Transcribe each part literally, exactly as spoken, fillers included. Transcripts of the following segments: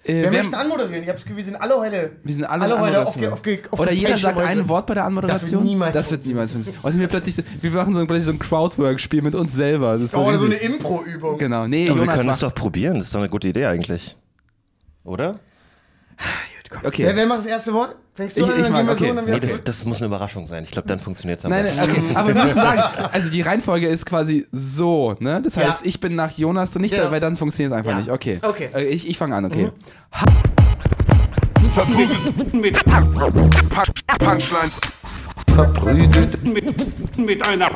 Äh, wer, wer möchte anmoderieren? Ich hab's Gefühl, wir sind alle heute. Wir sind alle, alle heute auf, auf, auf Oder jeder sagt ein Wort bei der Anmoderation. Das wird niemals Das wird niemals funktionieren. Also wir, plötzlich so, wir machen so, plötzlich so ein Crowdwork-Spiel mit uns selber. Das ist so oh, oder so riesig. eine Impro-Übung. Genau. Nee, Aber Jonas wir können macht. es doch probieren. Das ist doch eine gute Idee eigentlich. Oder? Okay. Wer, wer macht das erste Wort? Fängst du Ich- an, ich dann mag, gehen wir okay. so und dann wieder Nee, das, zurück? das muss eine Überraschung sein. Ich glaube, dann funktioniert es am Nein, besten. nein, okay. Aber wir müssen sagen, also die Reihenfolge ist quasi so, ne? Das heißt, Ja. ich bin nach Jonas drin, nicht, Genau. weil dann funktioniert es einfach Ja. nicht. Okay. Okay. Äh, Ich, ich fange an, okay. Verprügelt mit Punchlines. Verprügelt Mit, mit einer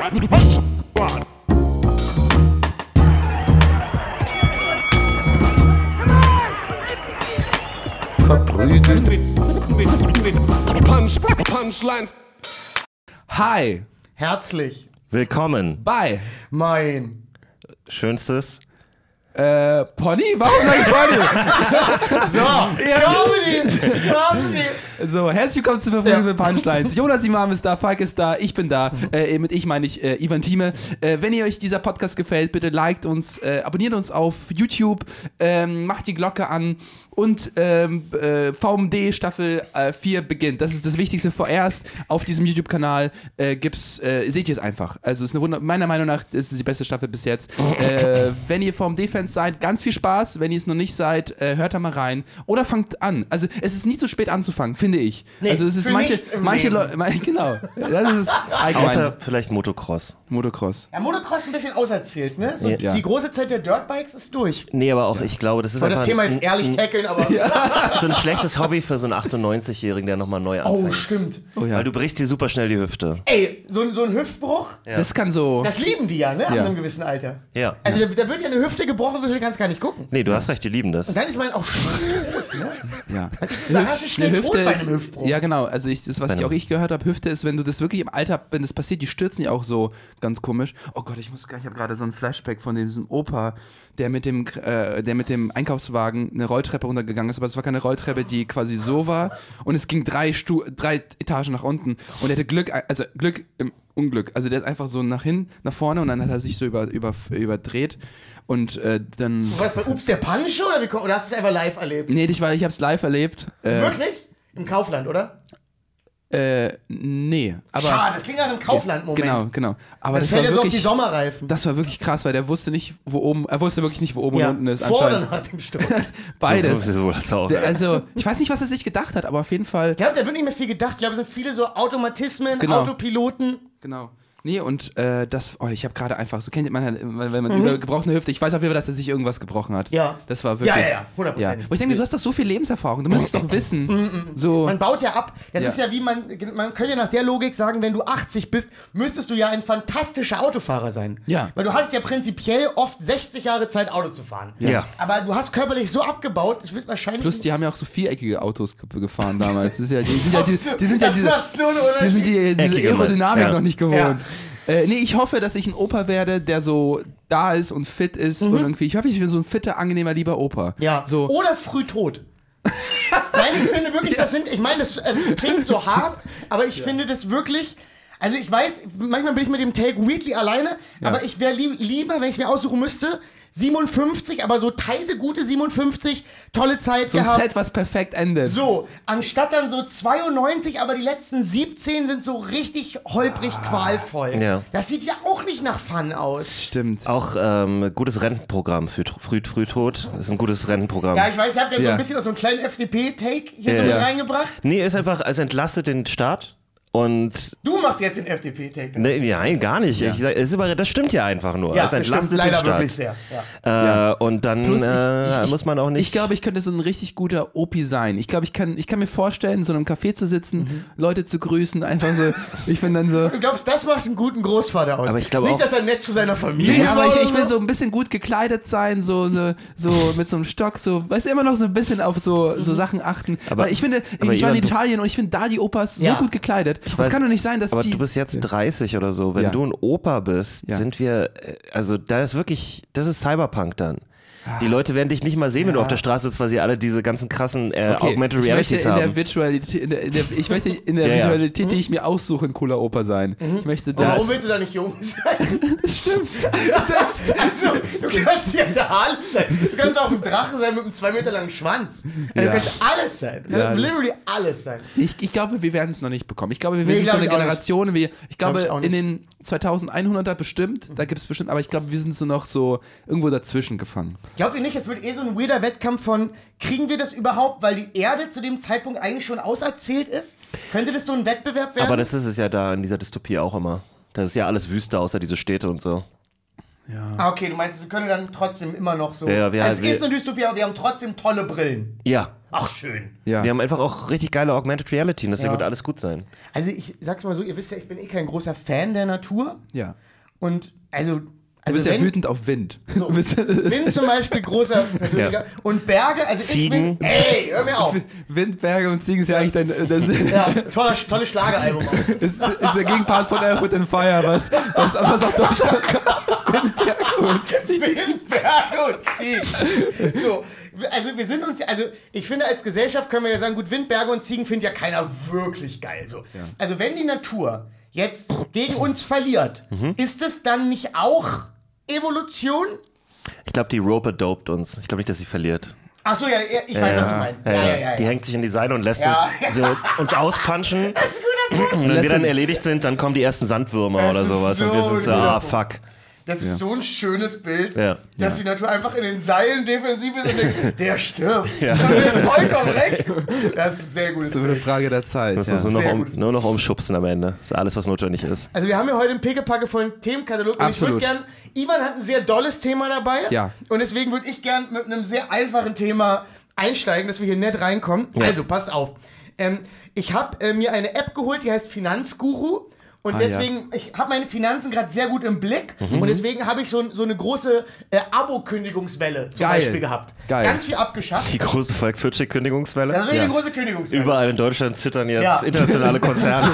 verprügelt mit, mit, mit Punch, Punchlines. Hi, Herzlich. Willkommen. bye. Mein. Schönstes. Äh, Pony? Warum sag ich Pony? So, Comedy! Comedy! So, herzlich willkommen zu Verfolgung für Punchlines. Jonas Imam ist da, Falk ist da, ich bin da. Äh, mit ich meine ich äh, Ivan Thieme. Äh, wenn ihr euch dieser Podcast gefällt, bitte liked uns, äh, abonniert uns auf YouTube, ähm, macht die Glocke an und ähm, äh, V M D Staffel äh, vier beginnt. Das ist das Wichtigste vorerst. Auf diesem YouTube-Kanal äh, gibt's, äh, seht ihr es einfach. Also es ist eine Wunder meiner Meinung nach ist es die beste Staffel bis jetzt. Äh, wenn ihr V M D-Fans seid, ganz viel Spaß. Wenn ihr es noch nicht seid, äh, hört da mal rein. Oder fangt an. Also es ist nie zu spät anzufangen, finde ich. Nee, also es ist für manche, nichts im manche Leben. Leute, genau. Das ist es allgemein. Außer vielleicht Motocross. Motocross. Ja, Motocross ein bisschen auserzählt, ne? So, Ja. Die große Zeit der Dirtbikes ist durch. Nee, aber auch, ich glaube, das ist Soll das einfach Thema jetzt ein, ehrlich tackeln, aber. so ein schlechtes Hobby für so einen achtundneunzig-Jährigen, der nochmal neu anfängt. Oh, stimmt. Oh ja. Weil du brichst dir super schnell die Hüfte. Ey, so, ein- so ein Hüftbruch, Ja. Das kann so. das lieben die ja, ne? Ab Ja. einem gewissen Alter. Ja. Also da, da wird ja eine Hüfte gebrochen, so schnell kannst du gar nicht gucken. Nee, du hast recht, die lieben das. Und dann ist man auch tot, ne? Ja. Überraschend schnell tot bei einem ist, Hüftbruch. ja genau, also ich, das, was Bei ich einem- auch ich gehört habe, Hüfte ist, wenn du das wirklich im Alter, wenn das passiert, die stürzen ja auch so ganz komisch. Oh Gott, ich muss, ich habe gerade so ein Flashback von diesem Opa, der mit dem, äh, der mit dem Einkaufswagen eine Rolltreppe runtergegangen ist, aber es war keine Rolltreppe, die quasi so war und es ging drei, Stu drei Etagen nach unten und er hatte Glück, also Glück im Unglück, also der ist einfach so nach hinten, nach vorne und dann hat er sich so über, über, überdreht und äh, dann... Was, bei Ups der Punch oder, wie, ko- oder hast du es einfach live erlebt? Nee, ich, war, ich hab's live erlebt. Äh, Wirklich? Im Kaufland, oder? Äh, nee, aber... Schade, das klingt nach einem Kaufland-Moment. Genau, genau. Aber Das das, fällt war ja so auf die wirklich, Sommerreifen. das war wirklich krass, weil der wusste nicht, wo oben, er wusste wirklich nicht, wo oben ja. und unten ist. Vor oder Anscheinend nach dem Sturz? beides. So, so als auch. Der, also, ich weiß nicht, was er sich gedacht hat, aber auf jeden Fall. Ich glaube, da wird nicht mehr viel gedacht. Ich glaube, es sind viele so Automatismen, Genau. Autopiloten. Genau. Nee, und äh, das, oh, ich habe gerade einfach, so kennt man halt, wenn man über gebrochene Hüfte, ich weiß auf jeden Fall, dass er sich irgendwas gebrochen hat. Mhm. Ja. Das war wirklich. Ja, ja, ja, hundertprozentig. Und ich denke, du hast doch so viel Lebenserfahrung, du müsstest doch wissen. So. Man baut ja ab. Das Ja. ist ja wie man, man könnte ja nach der Logik sagen, wenn du achtzig bist, müsstest du ja ein fantastischer Autofahrer sein. Ja. Weil du hattest ja prinzipiell oft sechzig Jahre Zeit, Auto zu fahren. Ja. Aber du hast körperlich so abgebaut, du bist wahrscheinlich... Plus, die haben ja auch so viereckige Autos ge- gefahren damals. Das ist ja, die sind ja, die, die sind ja das diese, macht so einen die sind Unterschied. die, diese Eckige Mann. Aerodynamik Ja. noch nicht gewohnt. Ja. Äh, nee, ich hoffe, dass ich ein Opa werde, der so da ist und fit ist und irgendwie, ich hoffe, ich bin so ein fitter, angenehmer, lieber Opa. Mhm. Ja. So. Oder früh tot. Nein, ich finde wirklich, das sind, ich meine, das, es klingt so hart, aber ich finde das wirklich, also ich weiß, manchmal bin ich mit dem Take Weekly alleine, Ja. aber ich wäre lieb, lieber, wenn ich es mir aussuchen müsste, siebenundfünfzig, aber so teilte gute siebenundfünfzig, tolle Zeit So ein gehabt. Set, was perfekt endet. So, anstatt dann so zweiundneunzig, aber die letzten siebzehn sind so richtig holprig qualvoll. Ja. Das sieht ja auch nicht nach Fun aus. Stimmt. Auch ähm, gutes Rentenprogramm für Tr- Früh, Frühtod. Das ist ein gutes Rentenprogramm. Ja, ich weiß, ich habe jetzt so Ja. ein bisschen so einen kleinen F D P-Take hier Ja. so mit Ja. reingebracht. Nee, ist einfach, es entlastet den Staat und. Du machst jetzt den F D P-Take. Nee, nein, gar nicht. Ich sag, es ist aber, das stimmt ja einfach nur. Ja, es das stimmt entlastet den leider Staat. wirklich sehr. Ja. Äh, Ja. Und dann Plus ich- äh, ich- ich- muss man auch nicht. Ich glaube, ich könnte so ein richtig guter O P sein. Ich glaube, ich kann, ich kann mir vorstellen, in so einem Café zu sitzen, Mhm. Leute zu grüßen, einfach so. Ich bin dann so. Du glaubst, das macht einen guten Großvater aus. Aber ich glaube Nicht, auch- dass er nett zu seiner Familie Nee, ist. aber oder ich, ich will so ein bisschen gut gekleidet sein, so, so, so mit so einem Stock, so, weißt du, immer noch so ein bisschen auf so, so Sachen achten. Aber- Weil ich finde, aber ich war in Ivan, du- Italien und ich finde da die Opas so Ja. gut gekleidet. Es weiß, kann doch nicht sein, dass aber die. du bist jetzt dreißig oder so. Wenn Ja. du ein Opa bist, Ja. sind wir, äh, also da ist wirklich, das ist Cyberpunk dann. Die Leute werden dich nicht mal sehen, wenn du auf der Straße sitzt, weil sie alle diese ganzen krassen äh, Okay, Augmented ich möchte Realities in der haben. Virtualität, in der, in der, ich möchte in der Ja, ja. Virtualität, die ich mir aussuche, ein cooler Opa sein. Ich möchte Und warum das. willst du da nicht jung sein? Das stimmt. Selbst. Also, du kannst ja der Hahn sein. Du kannst auch ein Drache sein mit einem zwei Meter langen Schwanz. Also, Ja. Du kannst alles sein. Du Ja, kannst das- literally alles sein. Ich, ich glaube, wir werden es noch nicht bekommen. Ich glaube, wir Nee, sind so glaub eine ich auch nicht. Generation, wie, ich glaube, Glaub ich auch in nicht. den zweitausendeinhunderter bestimmt, da gibt es bestimmt, aber ich glaube, wir sind so noch so irgendwo dazwischen gefangen. Glaubt ihr nicht, es wird eh so ein weirder Wettkampf von, kriegen wir das überhaupt, weil die Erde zu dem Zeitpunkt eigentlich schon auserzählt ist? Könnte das so ein Wettbewerb werden? Aber das ist es ja da in dieser Dystopie auch immer. Das ist ja alles Wüste, außer diese Städte und so. ah, okay, du meinst, wir können dann trotzdem immer noch so. Ja, ja, wir- es wir- ist eine Dystopie, aber wir haben trotzdem tolle Brillen. Ja. Ach, schön. Ja. Wir haben einfach auch richtig geile Augmented Reality und deswegen Ja. wird alles gut sein. Also, ich sag's mal so, ihr wisst ja, ich bin eh kein großer Fan der Natur. Ja. Und, also. Du Also bist ja wenn, wütend auf Wind. So, Du bist- bin zum Beispiel großer persönlicher. Ja. Und Berge, also Ziegen. ich bin. Ey, hör mir auf. Wind, Berge und Ziegen ist ja eigentlich dein, das ist, Ja, toller, tolles Schlageralbum. auch. ist, ist der Gegenpart von Air, Wind and Fire, was, was, was auf Deutsch Wind, Berge und Ziegen. Berge und Ziegen. So, also wir sind uns ja, also ich finde, als Gesellschaft können wir ja sagen, gut, Wind, Berge und Ziegen findet ja keiner wirklich geil. So. Also wenn die Natur jetzt gegen uns verliert, Mhm. ist es dann nicht auch Evolution? Ich glaube, die Rope dopt uns. Ich glaube nicht, dass sie verliert. Achso, ja, ja, ich weiß, was du meinst. Ja, ja, ja. ja. Die hängt sich in die Seile und lässt Ja. uns, so, uns auspanschen. Das ist ein guter Punkt. Und wenn Lässt wir dann ihn- erledigt sind, dann kommen die ersten Sandwürmer Das oder ist sowas. so und wir sind so, ein guter ah, Punkt. fuck. Das ist so ein schönes Bild, Ja. dass die Natur einfach in den Seilen defensiv ist und denkt, der stirbt. Ja. Das ist vollkommen recht. Das ist ein sehr gutes Das ist nur eine Bild. Frage der Zeit. Das Ja. ist nur noch, Sehr um, gut. nur noch umschubsen am Ende. Das ist alles, was notwendig ist. Also wir haben ja heute einen pickepackevollen Themenkatalog und Absolut. ich würde gern, Ivan hat ein sehr dolles Thema dabei Ja. und deswegen würde ich gern mit einem sehr einfachen Thema einsteigen, dass wir hier nett reinkommen. Ja. Also passt auf. Ähm, ich habe äh, mir eine App geholt, die heißt Finanzguru. Und Ah, deswegen, ich habe meine Finanzen gerade sehr gut im Blick und deswegen habe ich so, so eine große äh, Abo-Kündigungswelle zum Geil. Beispiel gehabt. Geil. Ganz viel abgeschafft. Die große Falk Fürtschick-Kündigungswelle. Das ist eine Ja. große Kündigungswelle. Überall in Deutschland zittern jetzt Ja. internationale Konzerne.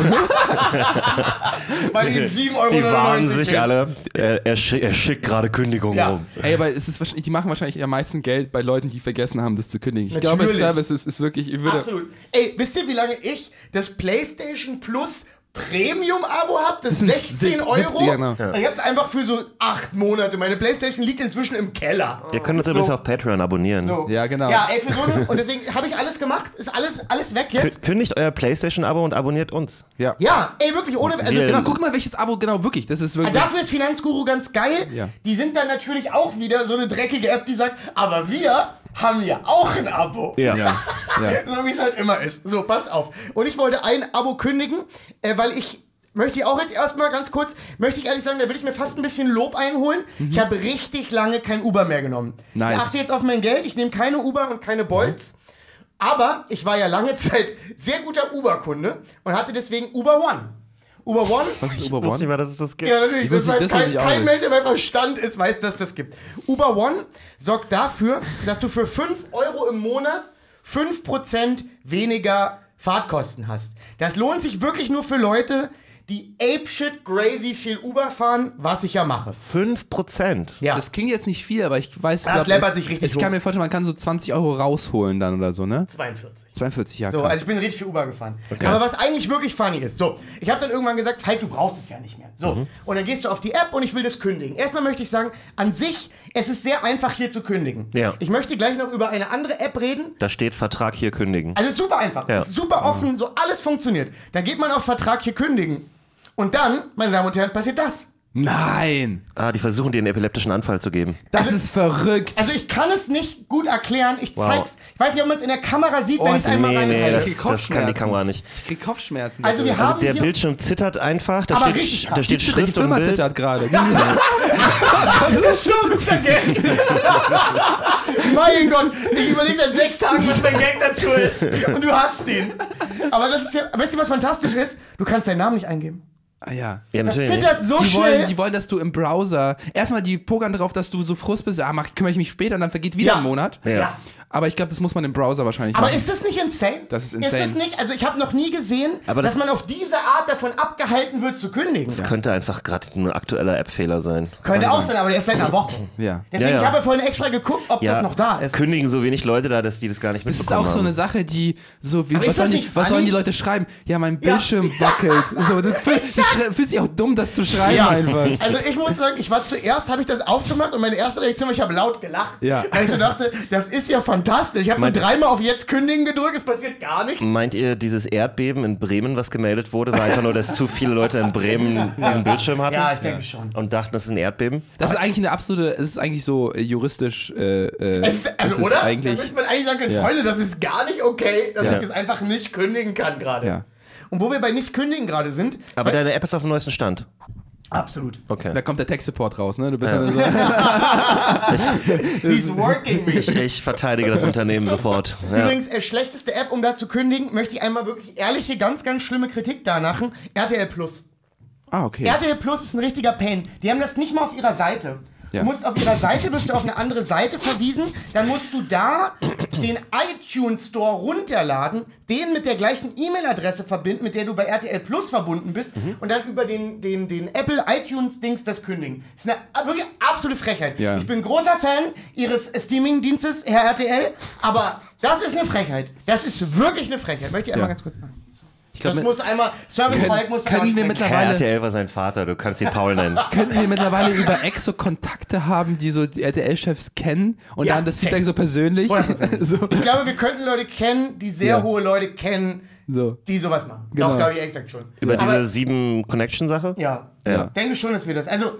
Weil die sieben Euro Die warnen sich sind. alle. Er, er, schick, er schickt gerade Kündigungen Ja. rum. Ey, aber es ist wahrscheinlich, die machen wahrscheinlich am meisten Geld bei Leuten, die vergessen haben, das zu kündigen. Ich Natürlich. glaube, Services ist wirklich, ich würde, Absolut. Ey, wisst ihr, wie lange ich das PlayStation Plus Premium-Abo habe? Das, Das sind sechzehn Euro. siebzig, genau. Ich habe es einfach für so acht Monate. Meine PlayStation liegt inzwischen im Keller. Ihr könnt uns So. übrigens auf Patreon abonnieren. So. Ja, genau. Ja, ey, für so eine, und deswegen habe ich alles gemacht. Ist alles, alles weg jetzt. Kü- Kündigt euer PlayStation-Abo und abonniert uns. ja. Ja, ey, wirklich ohne. Also, Wir- Genau, guck mal, welches Abo, genau, wirklich, das ist wirklich, dafür ist Finanzguru ganz geil. Ja. Die sind dann natürlich auch wieder so eine dreckige App, die sagt, aber wir haben ja auch ein Abo. Ja. ja, ja. So wie es halt immer ist. So, passt auf. Und ich wollte ein Abo kündigen, äh, weil ich möchte ich auch jetzt erstmal ganz kurz, möchte ich ehrlich sagen, da will ich mir fast ein bisschen Lob einholen. Ich habe richtig lange kein Uber mehr genommen. Nice. Ich achte jetzt auf mein Geld, ich nehme keine Uber und keine Bolts. Aber ich war ja lange Zeit sehr guter Uber-Kunde und hatte deswegen Uber One. Uber One. Was ist Uber Wusste One? nicht mal, dass es das gibt. Ja, natürlich. Ich Das wusste- weiß das kein, wusste ich auch kein nicht. Mensch, der bei Verstand ist, weiß, dass das gibt. Uber One sorgt dafür, dass du für fünf Euro im Monat fünf Prozent weniger Fahrtkosten hast. Das lohnt sich wirklich nur für Leute, die apeshit crazy viel Uber fahren, was ich ja mache. fünf Prozent. Ja. Das klingt jetzt nicht viel, aber ich weiß, Das glaub, läppert es- sich richtig Ich kann hoch. mir vorstellen, man kann so zwanzig Euro rausholen dann oder so, ne? zweiundvierzig. zweiundvierzig, ja, So, krass. also ich bin richtig viel Uber gefahren. Aber was eigentlich wirklich funny ist, so, ich habe dann irgendwann gesagt, halt, du brauchst es ja nicht mehr. So, und dann gehst du auf die App und ich will das kündigen. Erstmal möchte ich sagen, an sich, es ist sehr einfach hier zu kündigen. Ja. Ich möchte gleich noch über eine andere App reden. Da steht Vertrag hier kündigen. Also super einfach, Ja. super offen, so alles funktioniert. Dann geht man auf Vertrag hier kündigen. Und dann, meine Damen und Herren, passiert das. Nein! Ah, die versuchen dir einen epileptischen Anfall zu geben. Das Also- ist verrückt! Also ich kann es nicht gut erklären, ich Wow. zeig's. Ich weiß nicht, ob man es in der Kamera sieht, Oh, wenn ich es das- einmal Nee, nee, reinhalte. das, krieg das kann die Kopfschmerzen. Kamera nicht. Ich krieg Kopfschmerzen. Also wir deswegen. haben Also der hier- Bildschirm zittert einfach. Da Aber steht, richtig krass. da steht Die Schrift und Firma Bild. zittert gerade. Das ist so ein guter Gag. Mein Gott, ich überlege seit sechs Tagen, was mein Gag dazu ist. Und du hast ihn. Aber das ist ja, weißt du, was fantastisch ist? Du kannst deinen Namen nicht eingeben. Ah ja. Ja, Das natürlich. zittert so Die schnell. wollen, die wollen, dass du im Browser, erstmal die pokern drauf, dass du so frust bist, ah, mach, kümmere ich mich später und dann vergeht wieder Ja. ein Monat. Ja. Ja. Aber ich glaube, das muss man im Browser wahrscheinlich Aber machen. ist das nicht insane? Das ist insane. Ist das nicht? Also ich habe noch nie gesehen, Aber dass das- man auf diese Art davon abgehalten wird zu kündigen. Das könnte einfach gerade ein aktueller App-Fehler sein. Könnte auch sein, aber der ist seit einer Woche. Ja. Deswegen, Ja, ja. ich habe vorhin extra geguckt, ob Ja, das noch da ist. kündigen so wenig Leute da, dass die das gar nicht Das ist mitbekommen auch so haben. eine Sache, die so, wie, Aber was, ist das sollen die, nicht was sollen funny? die Leute schreiben? Ja, mein Ja. Bildschirm wackelt. So, du fühlst, du schrei- fühlst dich auch dumm, das zu schreiben Ja. einfach. Also ich muss sagen, ich war zuerst, habe ich das aufgemacht und meine erste Reaktion war, ich habe laut gelacht. Ja. Weil ich so dachte, das ist ja fantastisch. Ich habe so Meint- dreimal auf jetzt kündigen gedrückt, es passiert gar nichts. Meint ihr, dieses Erdbeben in Bremen, was gemeldet wurde, war einfach nur, dass zu viele Leute in Bremen diesen Bildschirm hatten? Ja, ich denke schon. Und dachten, das ist ein Erdbeben? Das ist eigentlich eine absolute, es ist eigentlich so äh, juristisch, äh, äh, Es ist, das also, ist oder? eigentlich, da müsste man eigentlich sagen können, Ja. Freunde, das ist gar nicht okay, dass Ja. ich es einfach nicht kündigen kann gerade. ja. Und wo wir bei nicht kündigen gerade sind, Aber weil- deine App ist auf dem neuesten Stand. absolut. Okay. Da kommt der Tech-Support raus, ne? Du bist Ja. dann so, He's working me. Ich, ich verteidige das Unternehmen sofort. Ja. Übrigens, äh, schlechteste App, um da zu kündigen, möchte ich einmal wirklich ehrliche, ganz, ganz schlimme Kritik da machen. R T L Plus. ah, okay. R T L Plus ist ein richtiger Pain. Die haben das nicht mal auf ihrer Seite. Ja. Du musst auf ihrer Seite, bist du auf eine andere Seite verwiesen, dann musst du da den iTunes Store runterladen, den mit der gleichen E-Mail-Adresse verbinden, mit der du bei R T L Plus verbunden bist und dann über den, den, den Apple iTunes-Dings das kündigen. Das ist eine wirklich absolute Frechheit. Ja. Ich bin großer Fan ihres Streaming-Dienstes, Herr R T L, aber das ist eine Frechheit. Das ist wirklich eine Frechheit. Möchte ich einmal Ja. ganz kurz sagen. Ich glaub, Das mit- muss einmal, Service Falk muss können wir einmal sprechen. Herr mittlerweile- R T L war sein Vater, du kannst ihn Paul nennen. Könnten wir mittlerweile über Exo Kontakte haben, die so die R T L-Chefs kennen und Ja, dann das safe. Feedback so persönlich? hundertprozentig. so. Ich glaube, wir könnten Leute kennen, die sehr Ja. hohe Leute kennen, so. die sowas machen. Genau. Doch, glaube ich exakt schon. Über Aber, diese sieben Connection-Sache? ja, Ja. denke schon, dass wir das. Also,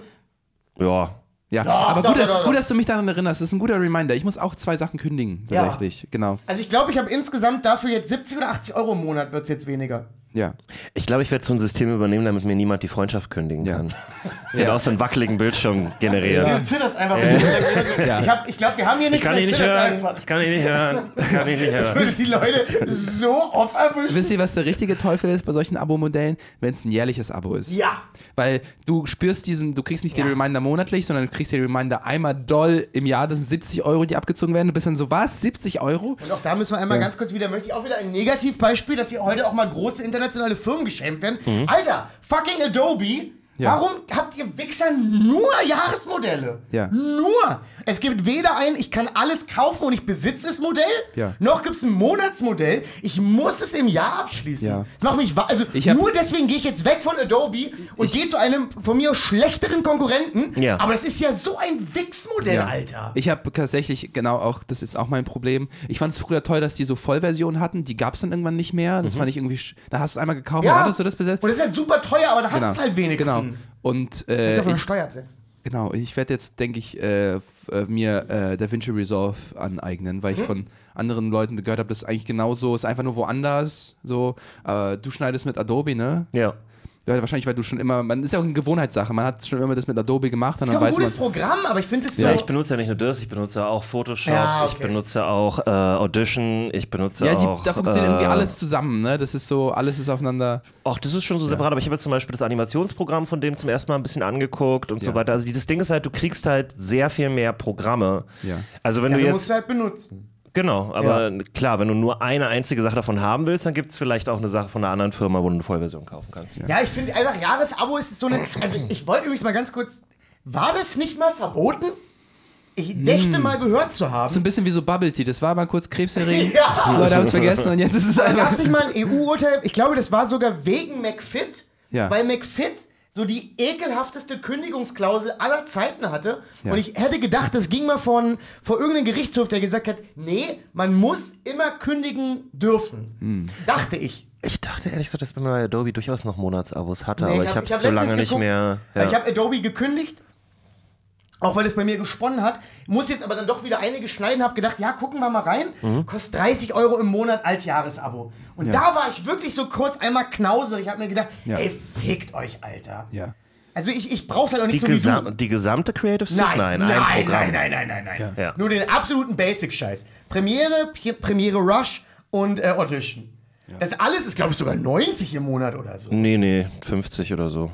Ja. Ja, Doch, aber doch, gut, doch, doch, doch. gut, dass du mich daran erinnerst. Das ist ein guter Reminder. Ich muss auch zwei Sachen kündigen, Ja. tatsächlich. Genau. also ich glaube, ich habe insgesamt dafür jetzt siebzig oder achtzig Euro im Monat, wird es jetzt weniger. Ja. Ich glaube, ich werde so ein System übernehmen, damit mir niemand die Freundschaft kündigen Ja. kann. Ich werde auch so einen wackeligen Bildschirm generieren. Du zitterst einfach. ein bisschen. Ja. Ich, hab- ich glaube, wir haben hier Ich nichts kann mehr. ihn nicht Zitterst hören. einfach. Ich kann ihn nicht hören. Ich kann ihn nicht Das hören. würde die Leute so oft erwischen. Wisst ihr, was der richtige Teufel ist bei solchen Abo-Modellen? Wenn es ein jährliches Abo ist. Ja. Weil du spürst diesen, du kriegst nicht den Ja. Reminder monatlich, sondern du kriegst den Reminder einmal doll im Jahr. Das sind siebzig Euro, die abgezogen werden. Du bist dann so, was? siebzig Euro? Und auch da müssen wir einmal Ja. ganz kurz wieder, möchte ich auch wieder ein Negativbeispiel, dass hier heute auch mal große internationale Firmen geschämt werden. Alter, fucking Adobe, Ja. warum habt ihr Wichser nur Jahresmodelle? Ja. Nur. Es gibt weder ein, ich kann alles kaufen und ich besitze das Modell, Ja. noch gibt es ein Monatsmodell. Ich muss es im Jahr abschließen. Ja. Das macht mich wa- also Ich hab- nur deswegen gehe ich jetzt weg von Adobe und gehe zu einem von mir schlechteren Konkurrenten. Ja. Aber das ist ja so ein Wichsmodell, Ja. Alter. Ich habe tatsächlich, genau auch, das ist auch mein Problem. Ich fand es früher toll, dass die so Vollversionen hatten. Die gab es dann irgendwann nicht mehr. Das fand ich irgendwie, sch- da hast du es einmal gekauft, dann hattest du das besetzt. Und das ist halt super teuer, aber da hast du es halt wenigstens. Genau. Und äh, Kannst du auf eine ich, Steuer absetzen. genau, ich werde jetzt, denke ich, äh, f- äh, mir äh, DaVinci Resolve aneignen, weil ich von anderen Leuten gehört habe, das ist eigentlich genauso, ist einfach nur woanders. So, äh, du schneidest mit Adobe, ne? Ja. Ja, wahrscheinlich, weil du schon immer, man ist ja auch eine Gewohnheitssache, man hat schon immer das mit Adobe gemacht und Ist dann auch ein weiß gutes man. Programm, aber ich finde es so. Ja, ich benutze ja nicht nur das, ich benutze auch Photoshop, Ja, ich okay. benutze auch äh, Audition, ich benutze Ja, die, auch... da funktioniert irgendwie äh, alles zusammen, ne? Das ist so, alles ist aufeinander. Ach, das ist schon so separat, aber ich habe jetzt zum Beispiel das Animationsprogramm von dem zum ersten Mal ein bisschen angeguckt und so Ja. weiter. Also dieses Ding ist halt, du kriegst halt sehr viel mehr Programme. Ja. Also wenn ja, du du jetzt... musst es halt benutzen. Genau, aber klar, wenn du nur eine einzige Sache davon haben willst, dann gibt es vielleicht auch eine Sache von einer anderen Firma, wo du eine Vollversion kaufen kannst. Ja, ich finde einfach, Jahresabo ist so eine. Also, ich wollte übrigens mal ganz kurz. War das nicht mal verboten? Ich dächte mal gehört zu So haben. ein bisschen wie so Bubble Tea, das war mal kurz krebserregend. Ja. Leute haben es vergessen und jetzt ist es Da gab einfach. es nicht mal ein E U-Urteil. Ich glaube, das war sogar wegen McFit. Ja. Weil McFit so die ekelhafteste Kündigungsklausel aller Zeiten hatte. Ja. Und ich hätte gedacht, das ging mal von, vor irgendeinem Gerichtshof, der gesagt hat, nee, man muss immer kündigen dürfen. Hm. Dachte ich. Ich dachte ehrlich gesagt, dass man bei Adobe durchaus noch Monatsabos hatte, Nee, aber ich ich hab- habe ich es hab so lange letztens nicht geguckt, mehr. Weil Ich Ja. habe Adobe gekündigt, auch weil es bei mir gesponnen hat. Muss jetzt aber dann doch wieder einige schneiden, habe gedacht, ja, gucken wir mal rein. Kostet dreißig Euro im Monat als Jahresabo. Und Ja. da war ich wirklich so kurz einmal knauserig. Ich habe mir gedacht, Ja. ey, fickt euch, Alter. Ja. Also ich, ich brauch's halt auch Die, nicht so wie gesam du. die gesamte Creative Suite? Nein, nein, nein, ein nein, Programm. nein, nein, nein, nein. Ja. Nur den absoluten Basic-Scheiß. Premiere, P- Premiere Rush und äh, Audition. Das alles ist, glaube ich, sogar neunzig im Monat oder so. Nee, nee, fünfzig oder so.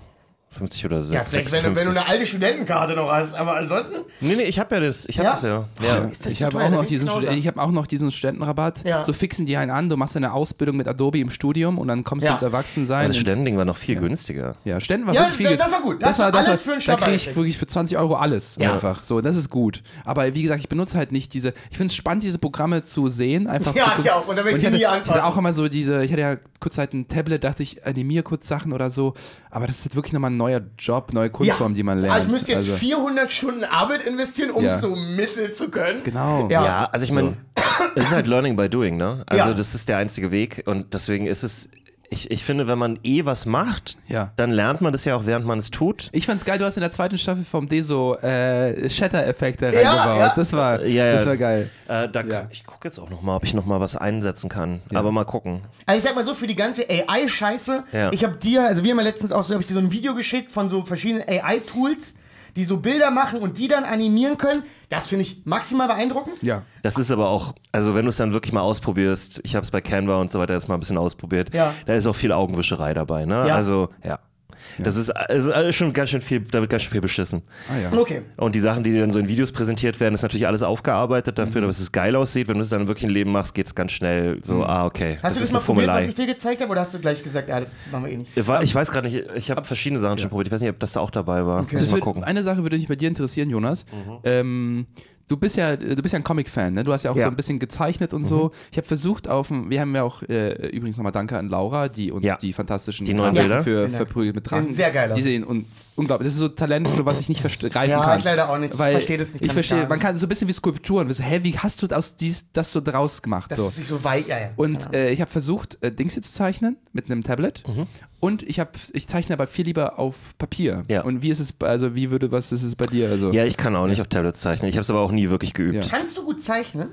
fünfzig oder so. Ja, vielleicht, wenn du, wenn du eine alte Studentenkarte noch hast, aber ansonsten. Nee, nee, ich hab ja das. Ich hab Ja? das ja. ja. Ist das Ich zu habe teuer? auch, Da noch bin diesen ich Studen- ich hab auch noch diesen Studentenrabatt. Ja. So fixen die einen an, du machst eine Ausbildung mit Adobe im Studium und dann kommst Ja. du ins Erwachsensein. Aber das ins- Studentending war noch viel günstiger. Ja, Ständen war Ja, wirklich das- viel. das war gut. Das war alles für einen Da kriege ich Schnapper. wirklich für zwanzig Euro alles. Ja. Einfach. So, das ist gut. Aber wie gesagt, ich benutze halt nicht diese. Ich finde es spannend, diese Programme zu sehen. Einfach Ja, zu gucken. ich auch. Und da will ich ich sie hatte, nie ich anfassen. hatte auch immer so diese. Ich hatte ja kurz Zeit ein Tablet, dachte ich, animiere kurz Sachen oder so. Aber das ist halt wirklich nochmal ein neuer Job, neue Kunstform, die man lernt. Also ich müsste jetzt Also, vierhundert Stunden Arbeit investieren, um Ja. es so mitteln zu können. Genau. Ja. Ja, also ich meine, es ist halt Learning by Doing, ne? Also Ja. das ist der einzige Weg und deswegen ist es, ich, ich finde, wenn man eh was macht, Ja. dann lernt man das ja auch, während man es tut. Ich fand's geil, du hast in der zweiten Staffel vom Deso äh, Shatter-Effekte Ja, reingebaut. ja. Das war, Ja, ja. das war geil. Äh, da kann, Ja. Ich gucke jetzt auch noch mal, ob ich noch mal was einsetzen kann. Ja. Aber mal gucken. Also ich sag mal so, für die ganze A I-Scheiße, Ja. ich habe dir, also wir haben ja letztens auch so, habe ich dir so ein Video geschickt von so verschiedenen A I-Tools, die so Bilder machen und die dann animieren können. Das finde ich maximal beeindruckend. Ja. Das ist aber auch, also wenn du es dann wirklich mal ausprobierst, ich habe es bei Canva und so weiter jetzt mal ein bisschen ausprobiert, Ja. da ist auch viel Augenwischerei dabei, ne? Ja. Also, ja. Das ist, ist alles schon ganz schön viel, da wird ganz schön viel beschissen. Ah ja. Okay. Und die Sachen, die dann so in Videos präsentiert werden, ist natürlich alles aufgearbeitet dafür, Mhm. dass es geil aussieht. Wenn du es dann wirklich im Leben machst, geht es ganz schnell so, ah, okay. Hast du das ist mal eine probiert, was Fummelei. ich dir gezeigt habe, oder hast du gleich gesagt, ja, das machen wir eh nicht? Ich, war, ich weiß gerade nicht, ich habe verschiedene Sachen schon probiert. Ich weiß nicht, ob das da auch dabei war. Muss Das ich mal würd, gucken. eine Sache würde mich bei dir interessieren, Jonas. Ähm, du bist ja, du bist ja ein Comic-Fan, ne? Du hast ja auch Ja. so ein bisschen gezeichnet und so. Ich habe versucht auf dem, wir haben ja auch, äh, übrigens nochmal Danke an Laura, die uns Ja. die fantastischen Die neuen Grafiken Bilder. für Vielen Dank. Verprügelt mit Drachen. Sehen sehr geil aus. Die sehen un unglaublich. Das ist so Talent, was ich nicht verste- greifen Ja, kann. ich leider auch nicht. Ich Weil verstehe das nicht, Ich kann ich verstehe, gar man nicht. kann so ein bisschen wie Skulpturen. So, hä, wie hast du aus dies, das so draus gemacht? Das so. ist nicht so weit, ja, ja. Und äh, ich habe versucht, äh, Dings hier zu zeichnen mit einem Tablet. Und ich habe, ich zeichne aber viel lieber auf Papier. Ja. Und wie ist es, also wie würde, was ist es bei dir? Also, Ja, ich kann auch nicht auf Tablets zeichnen. Ich habe es aber auch nie wirklich geübt. Ja. Kannst du gut zeichnen?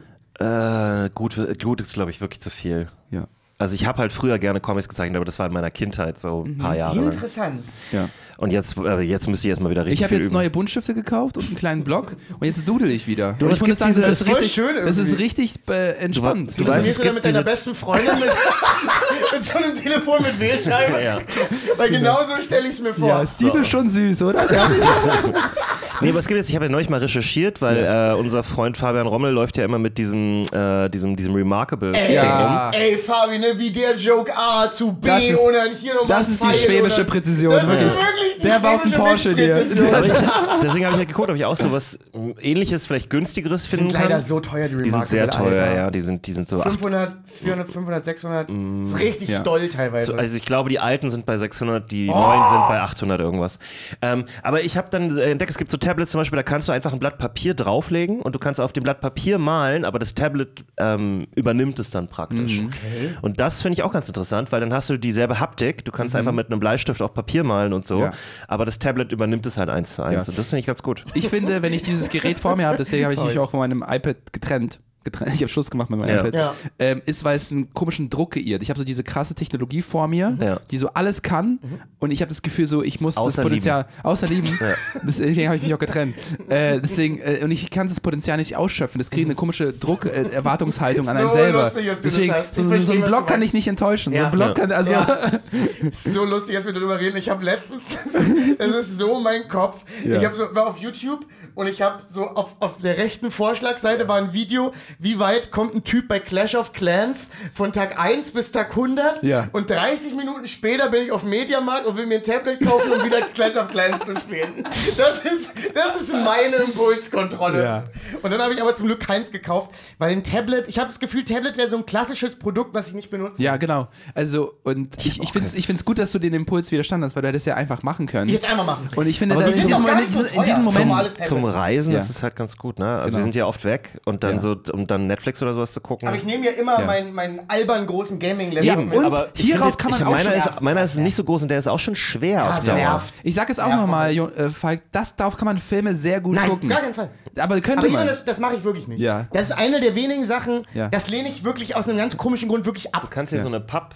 Äh, gut, gut ist, glaube ich, wirklich zu viel. ja. Also ich habe halt früher gerne Comics gezeichnet, aber das war in meiner Kindheit so ein paar Jahre lang. Interessant. ja. Und jetzt, äh, jetzt müsste ich erstmal wieder richtig Ich habe viel jetzt üben. neue Buntstifte gekauft und einen kleinen Block und jetzt dudel ich wieder. Du, und es ich muss gibt sagen, diese- das ist das ist voll richtig, schön das ist irgendwie. richtig äh, entspannt. Du- du weißt, Telefonierst es du da gibt mit deiner diese- besten Freundin mit, mit so einem Telefon mit Wählscheibe? Ja. Weil genau so stelle ich es mir vor. ja, Steve ist schon süß, oder? Nee, aber es gibt jetzt, ich habe ja neulich mal recherchiert, weil äh, unser Freund Fabian Rommel läuft ja immer mit diesem, äh, diesem, diesem Remarkable Ey, Ding Ja. rum. ey, Fabi, ne, wie der Joke A zu B Das ist- und dann hier nochmal Das ist die schwäbische Präzision, Das ist wirklich. wirklich die Der baut einen schwäbische Porsche dir. Präzision. Aber ich, deswegen habe ich halt geguckt, ob ich auch so was ähm, Ähnliches, vielleicht günstigeres finden sind kann. leider so teuer, die die sind sehr Remarkable, teuer, Alter. ja. Die sind, die sind so acht. fünfhundert, vierhundert, fünfhundert, sechshundert. Das ist richtig Ja. doll teilweise. So, also ich glaube, die alten sind bei sechshundert, die Oh. neuen sind bei achthundert irgendwas. Ähm, aber ich habe dann äh, entdeckt, es gibt so Tablets zum Beispiel, da kannst du einfach ein Blatt Papier drauflegen und du kannst auf dem Blatt Papier malen, aber das Tablet ähm, übernimmt es dann praktisch. Mhm. Und das finde ich auch ganz interessant, weil dann hast du dieselbe Haptik, du kannst einfach mit einem Bleistift auf Papier malen und so, Ja. aber das Tablet übernimmt es halt eins zu eins Ja. und das finde ich ganz gut. Ich finde, wenn ich dieses Gerät vor mir habe, deswegen habe ich mich auch von meinem iPad getrennt. getrennt. Ich habe Schluss gemacht mit meinem Ja. iPad. Ja. Ähm, ist, weil es einen komischen Druck kreiert. Ich habe so diese krasse Technologie vor mir, Ja. die so alles kann. Und ich habe das Gefühl, so ich muss Außer das Potenzial außer lieben. Deswegen habe ich mich auch getrennt. Äh, deswegen äh, und ich kann das Potenzial nicht ausschöpfen. Das kriegt eine komische Druck äh, Erwartungshaltung an einen So selber. lustig, dass du das Deswegen sagst. so, Ich so verstehe, ein was Block du kann meinst. ich nicht enttäuschen. So Ja. ein Block kann also Ja. Ist so lustig, dass wir darüber reden. Ich habe letztens, das ist so mein Kopf. Ja. Ich hab so, war auf YouTube und ich habe so auf, auf der rechten Vorschlagseite war ein Video, wie weit kommt ein Typ bei Clash of Clans von Tag eins bis Tag hundert Ja. und dreißig Minuten später bin ich auf Mediamarkt und will mir ein Tablet kaufen, um wieder Clash of Clans zu spielen. Das ist, das ist meine Impulskontrolle. Ja. Und dann habe ich aber zum Glück keins gekauft, weil ein Tablet, ich habe das Gefühl, Tablet wäre so ein klassisches Produkt, was ich nicht benutze. ja, genau. Also, und ich, ich finde es ich find's gut, dass du den Impuls widerstanden hast, weil du hättest ja einfach machen können. Ich hätte einmal machen können. Und ich finde, Aber da so in, ist es diesem auch gar Moment, nicht so in diesem teuer. Moment Normales Tablet. Zum Reisen Ja. ist es halt ganz gut, ne? Also Genau. wir sind ja oft weg und dann Ja. so, um dann Netflix oder sowas zu gucken. Aber ich nehme ja immer Ja. meinen, meinen albernen großen Gaming-Laptop Ja, mit. und aber ich hierauf finde, kann man ich, auch meiner schon ist, nerven. meiner ist nicht so groß und der ist auch schon schwer Ja, auf das Dauer. nervt. Ich sag es auch Ja, nochmal, äh, Falk, das, darauf kann man Filme sehr gut Nein, gucken. gar keinen Fall. Aber könnte Aber man. Ivan, das, das mache ich wirklich nicht. Ja. Das ist eine der wenigen Sachen, Ja. das lehne ich wirklich aus einem ganz komischen Grund wirklich Du ab. kannst dir Ja. so eine Papp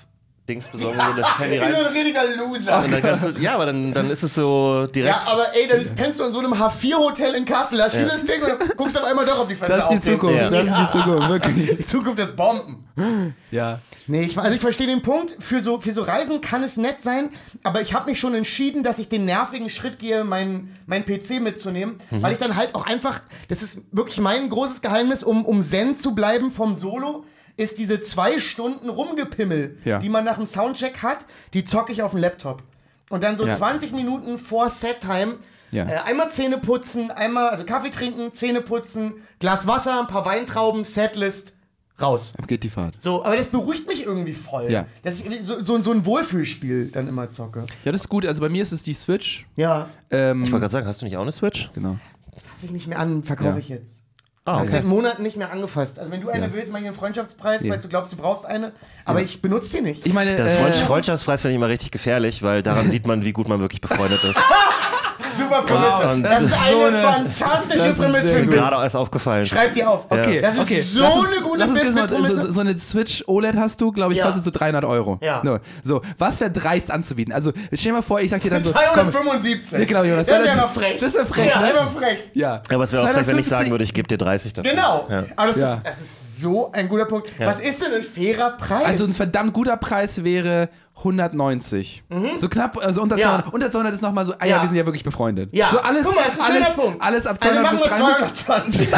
Dings besorgen, wo du das Handy Wie so rein... ein richtiger Loser. Und dann kannst du, ja, aber dann, dann ist es so direkt... Ja, aber ey, dann pennst du in so einem H vier Hotel in Kassel, hast dieses Ding und dann guckst du auf einmal doch auf die Fenster Das ist die aufgehen. Zukunft, Ja. das ist die Zukunft, wirklich. Die Zukunft ist Bomben. Ja. Nee, ich, also ich verstehe den Punkt. Für so, für so Reisen kann es nett sein, aber ich habe mich schon entschieden, dass ich den nervigen Schritt gehe, meinen mein P C mitzunehmen, Mhm. weil ich dann halt auch einfach, das ist wirklich mein großes Geheimnis, um, um zen zu bleiben vom Solo, ist diese zwei Stunden Rumgepimmel, Ja. die man nach dem Soundcheck hat, die zocke ich auf dem Laptop. Und dann so Ja. zwanzig Minuten vor Set-Time, Ja. äh, einmal Zähne putzen, einmal, also Kaffee trinken, Zähne putzen, Glas Wasser, ein paar Weintrauben, Setlist, raus. Ab geht die Fahrt. So, aber das beruhigt mich irgendwie voll. Ja. Dass ich so, so, so ein Wohlfühlspiel dann immer zocke. Ja, das ist gut. Also bei mir ist es die Switch. Ja. Ähm, Ich wollte gerade sagen, hast du nicht auch eine Switch? genau. Fass ich nicht mehr an, verkaufe Ja. ich jetzt. Ah, Hab ich seit okay. Monaten nicht mehr angefasst. Also wenn du eine Ja. willst, mach ich einen Freundschaftspreis, Nee. weil du glaubst, du brauchst eine. Aber ich benutze die nicht. Ich meine, Der äh, Freund- Freundschaftspreis finde ich immer richtig gefährlich, weil daran sieht man, wie gut man wirklich befreundet ist. Super Prämisse. und das, das ist ist eine so eine- fantastische das ist Prämisse sehr für gut. den Gerade erst aufgefallen. Schreib die auf. Okay, Das ist okay. so Lass uns- eine gute lass uns Bit- mal, Prämisse. so, so eine Switch O L E D hast du, glaube ich, Ja. kostet so dreihundert Euro. Ja. No. So, was wäre dreist anzubieten? Also, stell dir mal vor, ich sag dir dann so. komm, zweihundertfünfundsiebzig. Ja, genau, Jonas. Das wäre mal frech. Das wäre frech, Ja, ne? einfach frech. ja. Aber es wäre auch vielleicht, wenn ich zweihundertfünfzig sagen würde, ich gebe dir dreißig dafür. Genau. Ja. Aber das, Ja. ist, das ist so ein guter Punkt. Was ist denn ein fairer Preis? Also ein verdammt guter Preis wäre hundertneunzig. So knapp, also unter Mhm. Ja. zweihundert. Unter zweihundert ist nochmal so, ah ja, Ja. wir sind ja wirklich befreundet. ja. So alles, Guck mal, das ist ein alles, schöner Punkt. alles ab Also zweihundert machen wir bis dreihundert. zweihundertzwanzig.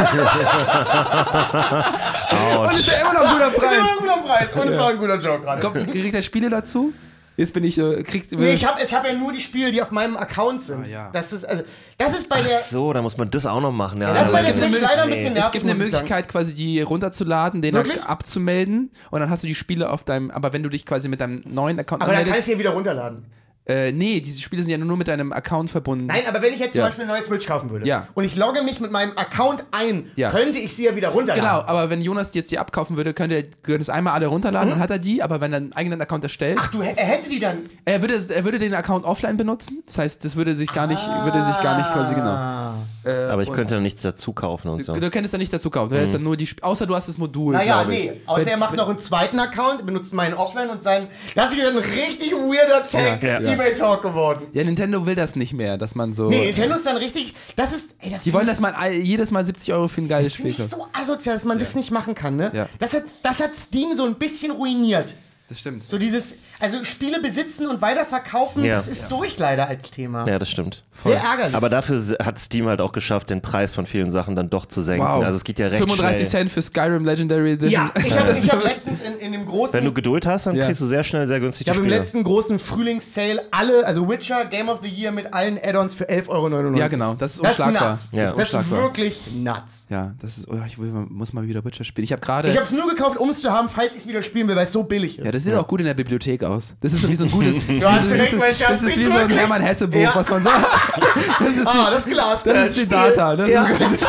Und ist ja immer noch ein guter Das ist Preis. immer ein guter Preis. Und es war ein guter Joke gerade. Kommt, kriegt er Spiele dazu? Jetzt bin ich, äh, kriegt... Nee, ich habe ich hab ja nur die Spiele, die auf meinem Account sind. Ah, ja. Das ist, also, das ist bei der... So, da muss man das auch noch machen. Ja, das ist bei es der gibt eine Switch Mö- leider ein nee. bisschen nervig, Es gibt eine muss ich sagen. Möglichkeit, quasi die runterzuladen, den Wirklich? Ak- abzumelden und dann hast du die Spiele auf deinem, aber wenn du dich quasi mit deinem neuen Account Aber dann kann ich anmeldest, sie ja wieder runterladen. äh, nee, diese Spiele sind ja nur mit deinem Account verbunden. Nein, aber wenn ich jetzt zum Ja. Beispiel eine neue Switch kaufen würde Ja. und ich logge mich mit meinem Account ein, Ja. könnte ich sie ja wieder runterladen. Genau, aber wenn Jonas die jetzt hier abkaufen würde, könnte er könnte es einmal alle runterladen, dann hat er die, aber wenn er einen eigenen Account erstellt, Ach, du, er hätte die dann... er würde, er würde den Account offline benutzen, das heißt, das würde sich gar nicht, würde sich gar nicht quasi, genau. Äh, Aber ich und könnte dann nichts dazu kaufen und so. Du, du könntest da nichts dazu kaufen, du hättest dann nur die, Sp- außer du hast das Modul, Naja, glaube ich. nee. Außer Wenn- er macht noch einen zweiten Account, benutzt meinen Offline und seinen... Das ist ein richtig weirder Tag Ja, ja. eBay-Talk geworden. Ja, Nintendo will das nicht mehr, dass man so... Nee, Nintendo ist dann richtig... Das ist... Ey, das Die wollen, find dass ich- man all- jedes Mal siebzig Euro für ein geiles Das finde Spiel ich kauft. so asozial, dass man das nicht machen kann, ne? Ja. Das, hat, das hat Steam so ein bisschen ruiniert. Das stimmt. So dieses, also Spiele besitzen und weiterverkaufen, Ja. das ist durch leider als Thema. Ja, das stimmt. Sehr ärgerlich. Aber dafür s- hat Steam halt auch geschafft, den Preis von vielen Sachen dann doch zu senken. Wow. Also es geht ja recht fünfunddreißig schnell. Cent für Skyrim Legendary Edition. ja, ich habe ich hab letztens in, in dem großen... Wenn du Geduld hast, dann Ja. kriegst du sehr schnell sehr günstig ich die habe im Spiele. letzten großen Frühlingssale alle, also Witcher, Game of the Year mit allen Add-ons für elf Euro neunundneunzig. Ja, genau, das ist Das ist unschlagbar. nuts. Ja. Das ist Das ist unschlagbar. wirklich nuts. Ja, das ist, oh, ich will, muss mal wieder Witcher spielen. Ich habe gerade... Ich habe es nur gekauft, um es zu haben, falls ich es wieder spielen will, weil es so billig ist. Ja, das sieht auch gut in der Bibliothek aus. Das ist so wie so ein gutes... Du hast das direkt ist, mein Schatz, das ist wie wie so ein zurück. Hermann Hesse Buch, Ja. was man so... Das ist, ah, das Glas. das ist die Data. Das Ja. ist,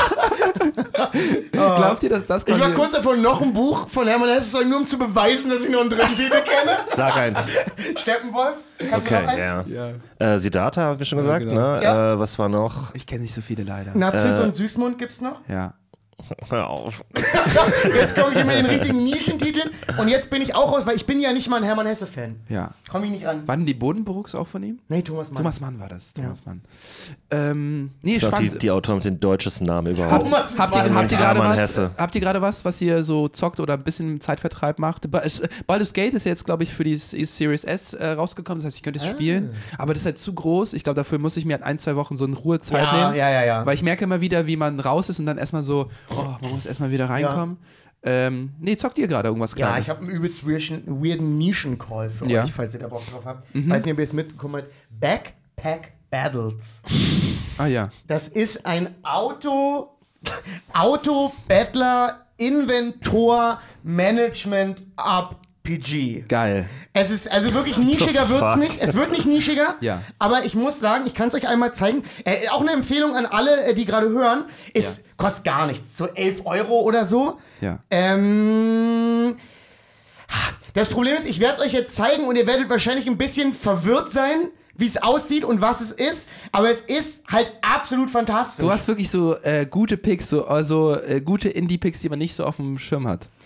glaubt ihr, dass das Ich war quasi... kurz davor, noch ein Buch von Hermann Hesse zu sagen, nur um zu beweisen, dass ich noch einen dritten Titel kenne. Sag eins. Steppenwolf. Kannst du Okay, noch eins? ja. Ja. Äh, Siddhartha, haben wir schon gesagt, genau. ne? Ja. Äh, was war noch? Ich kenne nicht so viele leider. Narziss und Süßmund gibt's noch. Ja. Hör auf. Jetzt komme ich hier mit den richtigen Nischentiteln. Und jetzt bin ich auch raus, weil ich bin ja nicht mal ein Hermann Hesse-Fan. Ja. Komme ich nicht ran. Waren die Bodenbrooks auch von ihm? Nee, Thomas Mann. Thomas Mann war das. Thomas Mann. Ähm, nee, Das ist auch die, spannend. die Autoren mit dem deutschesten Namen überhaupt. Thomas Habt ihr, Mann. habt, ihr gerade Hermann was, Hesse. habt ihr gerade was, was ihr so zockt oder ein bisschen Zeitvertreib macht? Ba- äh, Baldur's Gate ist ja jetzt, glaube ich, für die S- Series S äh, rausgekommen. Das heißt, ich könnte es spielen. Aber das ist halt zu groß. Ich glaube, dafür muss ich mir halt ein, zwei Wochen so eine Ruhezeit Ja, nehmen. ja, ja, ja. Weil ich merke immer wieder, wie man raus ist und dann erstmal so, oh, man muss erstmal wieder reinkommen. Ähm, nee, zockt ihr gerade irgendwas Ja, Kleines? ich habe einen übelst weirden, weirden Nischen-Call für Ja. euch, falls ihr da Bock drauf habt. Weiß nicht, ob ihr es mitbekommen habt. Backpack Battles. ah ja. Das ist ein Auto, Auto-Battler, Inventor, Management R P G. Geil. Es ist also wirklich nischiger wird's fuck? nicht. Es wird nicht nischiger. Ja. Aber ich muss sagen, ich kann es euch einmal zeigen. Äh, auch eine Empfehlung an alle, äh, die gerade hören. Ist, kostet gar nichts. So elf Euro oder so. Ja. Ähm, das Problem ist, ich werde es euch jetzt zeigen und ihr werdet wahrscheinlich ein bisschen verwirrt sein, wie es aussieht und was es ist. Aber es ist halt absolut fantastisch. Du hast wirklich so äh, gute Picks, so, also äh, gute Indie-Picks, die man nicht so auf dem Schirm hat.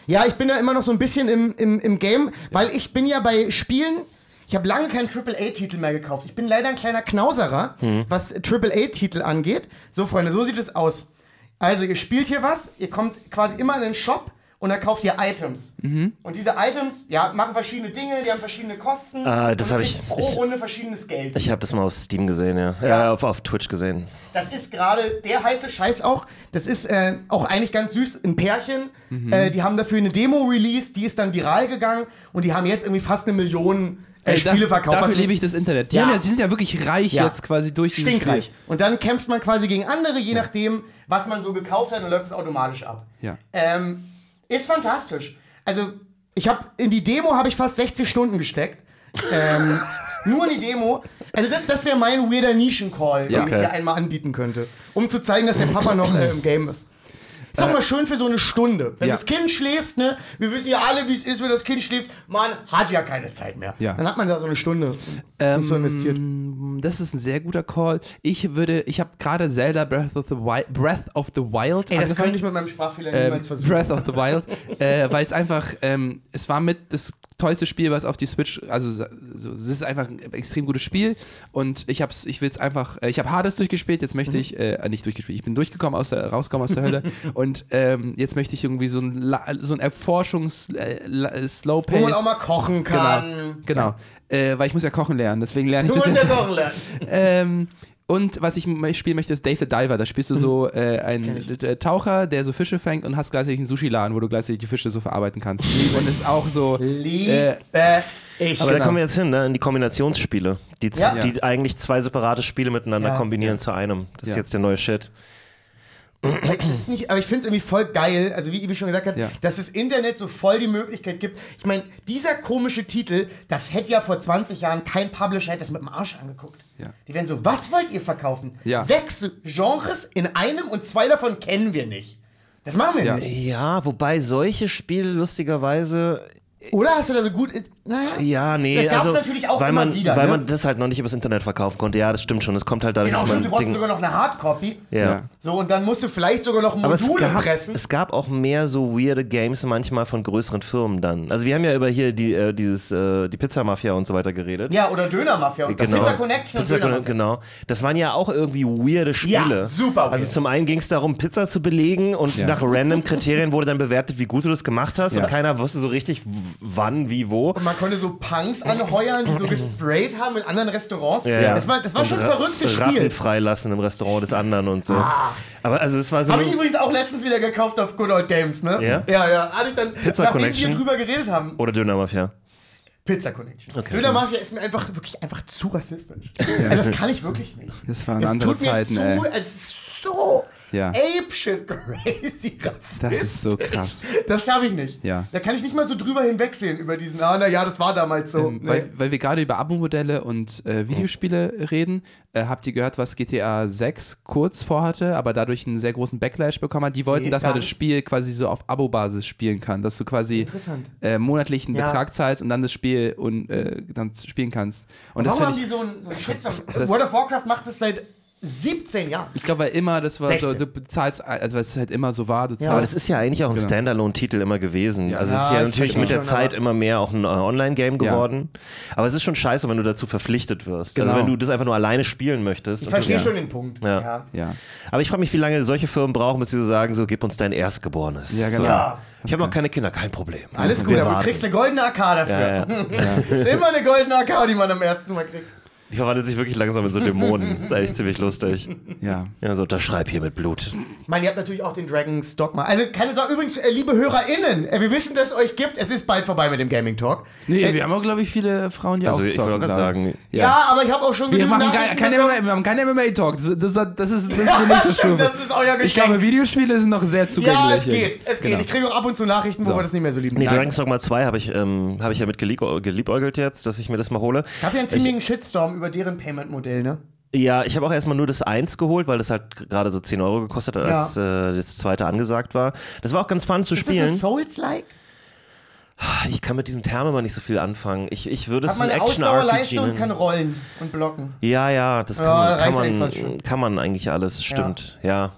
Ja, ich bin ja immer noch so ein bisschen im, im, im Game, weil ich bin ja bei Spielen, ich habe lange keinen Triple A Titel mehr gekauft. Ich bin leider ein kleiner Knauserer, hm. was Triple A Titel angeht. So, Freunde, so sieht es aus. Also, ihr spielt hier was, ihr kommt quasi immer in den Shop und dann kauft ihr Items. Mhm. Und diese Items, ja, machen verschiedene Dinge, die haben verschiedene Kosten. Ah, das habe ich. Pro ich, Runde verschiedenes Geld. Ich habe das mal auf Steam gesehen, ja. Ja. ja auf, auf Twitch gesehen. Das ist gerade der heiße Scheiß auch. Das ist äh, auch eigentlich ganz süß. Ein Pärchen, mhm. äh, die haben dafür eine Demo released, die ist dann viral gegangen und die haben jetzt irgendwie fast eine Million äh, Ey, Spiele da, verkauft. Dafür also, liebe ich das Internet. Die, ja. haben ja, die sind ja wirklich reich ja. jetzt quasi durch dieses Stinkreich. Spiel. Und dann kämpft man quasi gegen andere, je nachdem, was man so gekauft hat, und läuft es automatisch ab. Ja. Ähm, ist fantastisch. Also, ich habe in die Demo habe ich fast sechzig Stunden gesteckt. ähm, nur in die Demo. Also das, das wäre mein weirder Nischen-Call, Ja, den okay. ich hier einmal anbieten könnte. Um zu zeigen, dass der Papa noch äh, im Game ist. Ist auch mal schön für so eine Stunde. Wenn Ja. das Kind schläft, ne, wir wissen ja alle, wie es ist, wenn das Kind schläft, man hat ja keine Zeit mehr. Ja. Dann hat man da so eine Stunde. Ist Ähm, nicht so investiert. Das ist ein sehr guter Call. Ich würde, ich habe gerade Zelda Breath of the Wild, Breath of the Wild Ey, das angefangen. könnte ich mit meinem Sprachfehler ähm, niemals versuchen. Breath of the Wild, äh, weil es einfach, ähm, es war mit das tollste Spiel, was auf die Switch, also so, es ist einfach ein extrem gutes Spiel und ich hab's, ich will es einfach, äh, ich habe Hades durchgespielt, jetzt möchte ich, äh, nicht durchgespielt, ich bin durchgekommen, aus der, rausgekommen aus der Hölle und ähm, jetzt möchte ich irgendwie so ein, La- so ein Erforschungs-Slow-Pace. Wo man auch mal kochen kann. Genau, äh, weil ich muss ja kochen lernen, deswegen lerne ich Du das musst ja jetzt. kochen lernen. Ähm, und was ich m- spielen möchte, ist Dave the Diver. Da spielst du so äh, einen äh, Taucher, der so Fische fängt und hast gleichzeitig einen Sushi-Laden, wo du gleichzeitig die Fische so verarbeiten kannst. Und ist auch so. Liebe ich. Aber Genau. da kommen wir jetzt hin, ne? In die Kombinationsspiele. Die, z- Ja. die eigentlich zwei separate Spiele miteinander Ja. kombinieren zu einem. Das ist Ja. jetzt der neue Shit. Ist nicht, aber ich finde es irgendwie voll geil, also wie Ivi schon gesagt hat, Ja. dass das Internet so voll die Möglichkeit gibt. Ich meine, dieser komische Titel, das hätte ja vor zwanzig Jahren kein Publisher hätte das mit dem Arsch angeguckt. Ja. Die wären so, was wollt ihr verkaufen? Ja. Sechs Genres in einem und zwei davon kennen wir nicht. Das machen wir Ja. nicht. Ja, wobei solche Spiele lustigerweise. Oder hast du da so gut... Naja. Ja, nee, Das gab's also natürlich auch weil immer man, wieder, weil ne? man das halt noch nicht übers Internet verkaufen konnte. Ja, das stimmt schon. Das kommt halt dadurch, Genau, dass stimmt, man du brauchst Ding- sogar noch eine Hardcopy. ja. Ja. So, und dann musst du vielleicht sogar noch Aber es Module gab, pressen. es gab auch mehr so weirde Games manchmal von größeren Firmen dann. Also wir haben ja über hier die, äh, dieses, äh, die Pizza-Mafia und so weiter geredet. Ja, oder Döner-Mafia und Genau. Pizza Connection Pizza und Döner-Mafia. Connection, genau. Das waren ja auch irgendwie weirde Spiele. Ja, super Also weird. zum einen ging es darum, Pizza zu belegen und Ja. nach random Kriterien wurde dann bewertet, wie gut du das gemacht hast Ja. und keiner wusste so richtig, w- wann, wie, wo. Und man konnte so Punks anheuern, die so gesprayt haben in anderen Restaurants. Ja, ja. Das war, das war schon ein Und Ra- verrücktes Ratten Spiel. freilassen im Restaurant des anderen und so. Aber also es war so. Habe ich übrigens auch letztens wieder gekauft auf Good Old Games, ne? Ja? Ja, ja. Hatte ich dann, Pizza nachdem Connection? wir drüber geredet haben. Oder Döner-Mafia. Pizza Connection. Okay. Döner Mafia ist mir einfach wirklich einfach zu rassistisch. Also das kann ich wirklich nicht. Das waren Es andere tut mir Zeiten, zu, ey. es ist so Ja. apeshit crazy rassistisch. Das ist so krass. Das schaffe ich nicht. Ja. Da kann ich nicht mal so drüber hinwegsehen über diesen, ah, na ja, das war damals so. Ähm, Nee. weil, weil wir gerade über Abo-Modelle und äh, Videospiele reden, äh, habt ihr gehört, was G T A sechs kurz vorhatte, aber dadurch einen sehr großen Backlash bekommen hat? Die wollten, Nee, dass man gar das nicht. Spiel quasi so auf Abo-Basis spielen kann, dass du quasi Interessant. äh, monatlich einen Ja. Betrag zahlst und dann das Spiel und, äh, dann spielen kannst. Und das Warum haben find die ich, so einen so einen Shitstorm? Das- World of Warcraft macht das seit siebzehn Jahren. ich glaube, weil immer, das war so, sechzehn. du bezahlst, also weil es halt immer so war, du Ja, Aber zahlst. das ist ja eigentlich auch ein Genau. Standalone-Titel immer gewesen. Ja. Also es Ja, ist ja ich natürlich verstehe mit der schon, Zeit aber- immer mehr auch ein äh, Online-Game Ja. geworden. Aber es ist schon scheiße, wenn du dazu verpflichtet wirst. Genau. Also wenn du das einfach nur alleine spielen möchtest. Ich und verstehe du- schon den Punkt. Ja. ja. Aber ich frage mich, wie lange solche Firmen brauchen, bis sie so sagen, so gib uns dein Erstgeborenes. Ja, genau. So. Ja. Ich habe noch keine Kinder, kein Problem. Alles gut, Wir aber du warten. kriegst eine goldene A K dafür. Ja, ja. Das ist immer eine goldene A K, die man am ersten Mal kriegt. Die verwandelt sich wirklich langsam in so Dämonen. Das ist eigentlich ziemlich lustig. ja. Ja, so unterschreib hier mit Blut. Ich meine, ihr habt natürlich auch den Dragon's Dogma. Also keine Sorge, übrigens, äh, liebe HörerInnen, äh, wir wissen, dass es euch gibt. Es ist bald vorbei mit dem Gaming Talk. Nee, Äh, wir haben auch, glaube ich, viele Frauen, die Also auch ich wollte zocken, gerade glaub ich. sagen, Ja, aber ich habe auch schon Wir, genügend machen kein, Nachrichten kein M bekommen. M A, wir haben keinen M M A-Talk. Das, das, das, ist, das ist die Ja, nächste stimmt, Stufe. das ist euer Geschenk. Ich glaube, Videospiele sind noch sehr zugänglich. Ja, es geht, es geht. Genau. Ich kriege auch ab und zu Nachrichten, wo So. wir das nicht mehr so lieben. Nee, Nein. Dragon's Dogma zwei habe ich, ähm, hab ich ja mit gelieb- geliebäugelt jetzt, dass ich mir das mal hole. Ich habe ja einen ziemlichen Shitstorm über deren Payment-Modell, ne? Ja, ich habe auch erstmal nur das eins geholt, weil das halt gerade so zehn Euro gekostet hat, als äh, das zweite angesagt war. Das war auch ganz fun zu Ist das spielen. ein Souls-like? Ich kann mit diesem Term immer nicht so viel anfangen. Ich, ich würde es Hat man ein eine Ausdauer, Action-R P G Leiste und nennen. kann rollen und blocken. Ja, ja, das kann, Ja, man, reicht kann, eigentlich fast man, schon. kann man eigentlich alles, stimmt. Ja.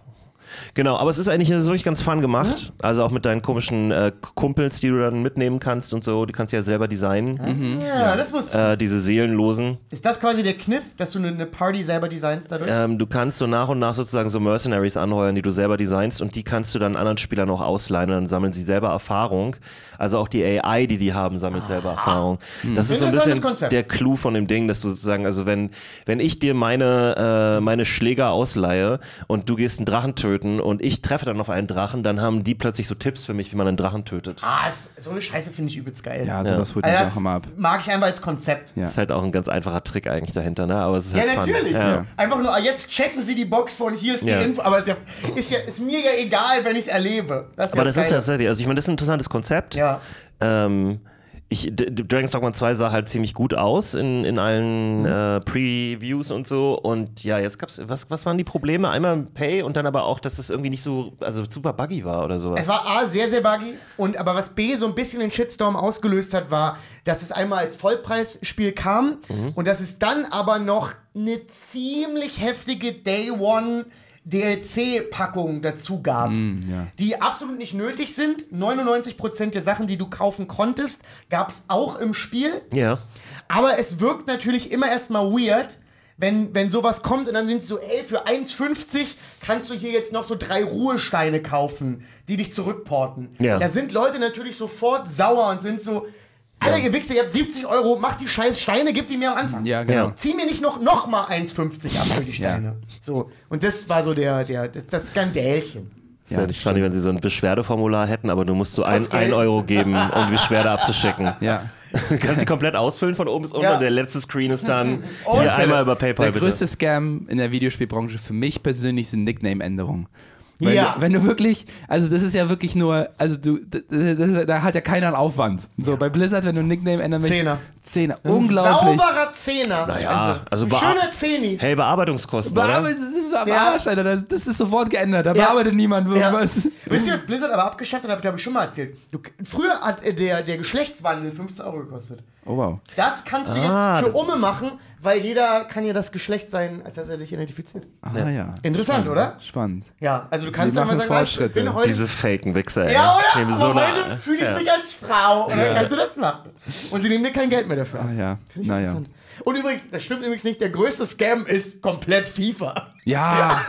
Genau, aber es ist eigentlich wirklich ganz fun gemacht. Mhm. Also auch mit deinen komischen äh, Kumpels, die du dann mitnehmen kannst und so. Die kannst du ja selber designen. Mhm. Ja, ja, das wusste ich. Äh, diese Seelenlosen. Ist das quasi der Kniff, dass du eine Party selber designst dadurch? Ähm, du kannst so nach und nach sozusagen so Mercenaries anheuern, die du selber designst und die kannst du dann anderen Spielern auch ausleihen und dann sammeln sie selber Erfahrung. Also auch die A I, die die haben, sammelt ah. selber Erfahrung. Mhm. Das ist so ein bisschen Konzept. Der Clou von dem Ding, dass du sozusagen, also wenn, wenn ich dir meine, äh, meine Schläger ausleihe und du gehst einen Drachen töten und ich treffe dann auf einen Drachen, dann haben die plötzlich so Tipps für mich, wie man einen Drachen tötet. Ah, so eine Scheiße finde ich übelst geil. Ja, sowas holt mich auch immer ab. Mag ich einfach als Konzept. Ja. Ist halt auch ein ganz einfacher Trick eigentlich dahinter, ne? Aber es ist ja, halt natürlich. Ja. Ja. Einfach nur, jetzt checken sie die Box von hier ist die ja. Info, aber es ist, ja, ist, ja, ist mir ja egal, wenn ich es erlebe. Das aber ja das geil. Ist ja tatsächlich, also ich meine, das ist ein interessantes Konzept. Ja. Ähm, Ich, Dragon's Dogma zwei sah halt ziemlich gut aus in, in allen mhm. äh, Previews und so. Und ja, jetzt gab's, was, was waren die Probleme? Einmal Pay und dann aber auch, dass das irgendwie nicht so, also super buggy war oder sowas. Es war A, sehr, sehr buggy. Und aber was B so ein bisschen den Shitstorm ausgelöst hat, war, dass es einmal als Vollpreisspiel kam mhm. und dass es dann aber noch eine ziemlich heftige Day One D L C-Packungen dazu gab, mm, ja. die absolut nicht nötig sind. neunundneunzig Prozent der Sachen, die du kaufen konntest, gab es auch im Spiel. Ja. Aber es wirkt natürlich immer erstmal weird, wenn, wenn sowas kommt und dann sind es so, ey, für eins fünfzig kannst du hier jetzt noch so drei Ruhesteine kaufen, die dich zurückporten. Ja. Da sind Leute natürlich sofort sauer und sind so, Alter, ihr Wichser, ihr habt siebzig Euro, macht die scheiß Steine, gebt die mir am Anfang. Ja, genau. Zieh mir nicht noch, noch mal eins fünfzig ab für die Steine. Ja. So, und das war so der, der, das Skandälchen. Das ja, wäre nicht funny, wenn sie so ein Beschwerdeformular hätten, aber du musst so ein, ein Euro geben, um die Beschwerde abzuschicken. Ja. Du kannst sie komplett ausfüllen von oben bis unten. Ja. Der letzte Screen ist dann oh, hier einmal über PayPal, der bitte. Der größte Scam in der Videospielbranche für mich persönlich sind Nickname-Änderungen. Weil ja. du, wenn du wirklich, also das ist ja wirklich nur, also du, das, das, da hat ja keiner einen Aufwand. So bei Blizzard, wenn du ein Nickname ändern möchtest. Zehner. Zehner. Unglaublich. Sauberer Zehner. Naja, also, also schöner Zehni. Hey, Bearbeitungskosten, Bearbeit, oder? Das ist am Arsch, Alter. Das, das ist sofort geändert. Da ja. bearbeitet niemand irgendwas. Ja. Wisst ihr, was Blizzard aber abgeschafft hat? Hab ich, glaube ich, schon mal erzählt. Du, früher hat der, der Geschlechtswandel fünfzehn Euro gekostet. Oh, wow. Das kannst du ah, jetzt für Umme machen, weil jeder kann ja das Geschlecht sein, als dass er dich identifiziert. Ah, ja. ja. Interessant, Spannend. oder? Spannend. Ja, also du kannst einfach sagen, ich bin heute... Diese faken Wichser, ey. Ja, oder? Nehmen Aber so heute eine, fühle ich ja. mich als Frau. Und dann ja. kannst du das machen. Und sie nehmen dir kein Geld mehr dafür. Ah ja, Finde ich naja. interessant. Und übrigens, das stimmt übrigens nicht, der größte Scam ist komplett FIFA. Ja.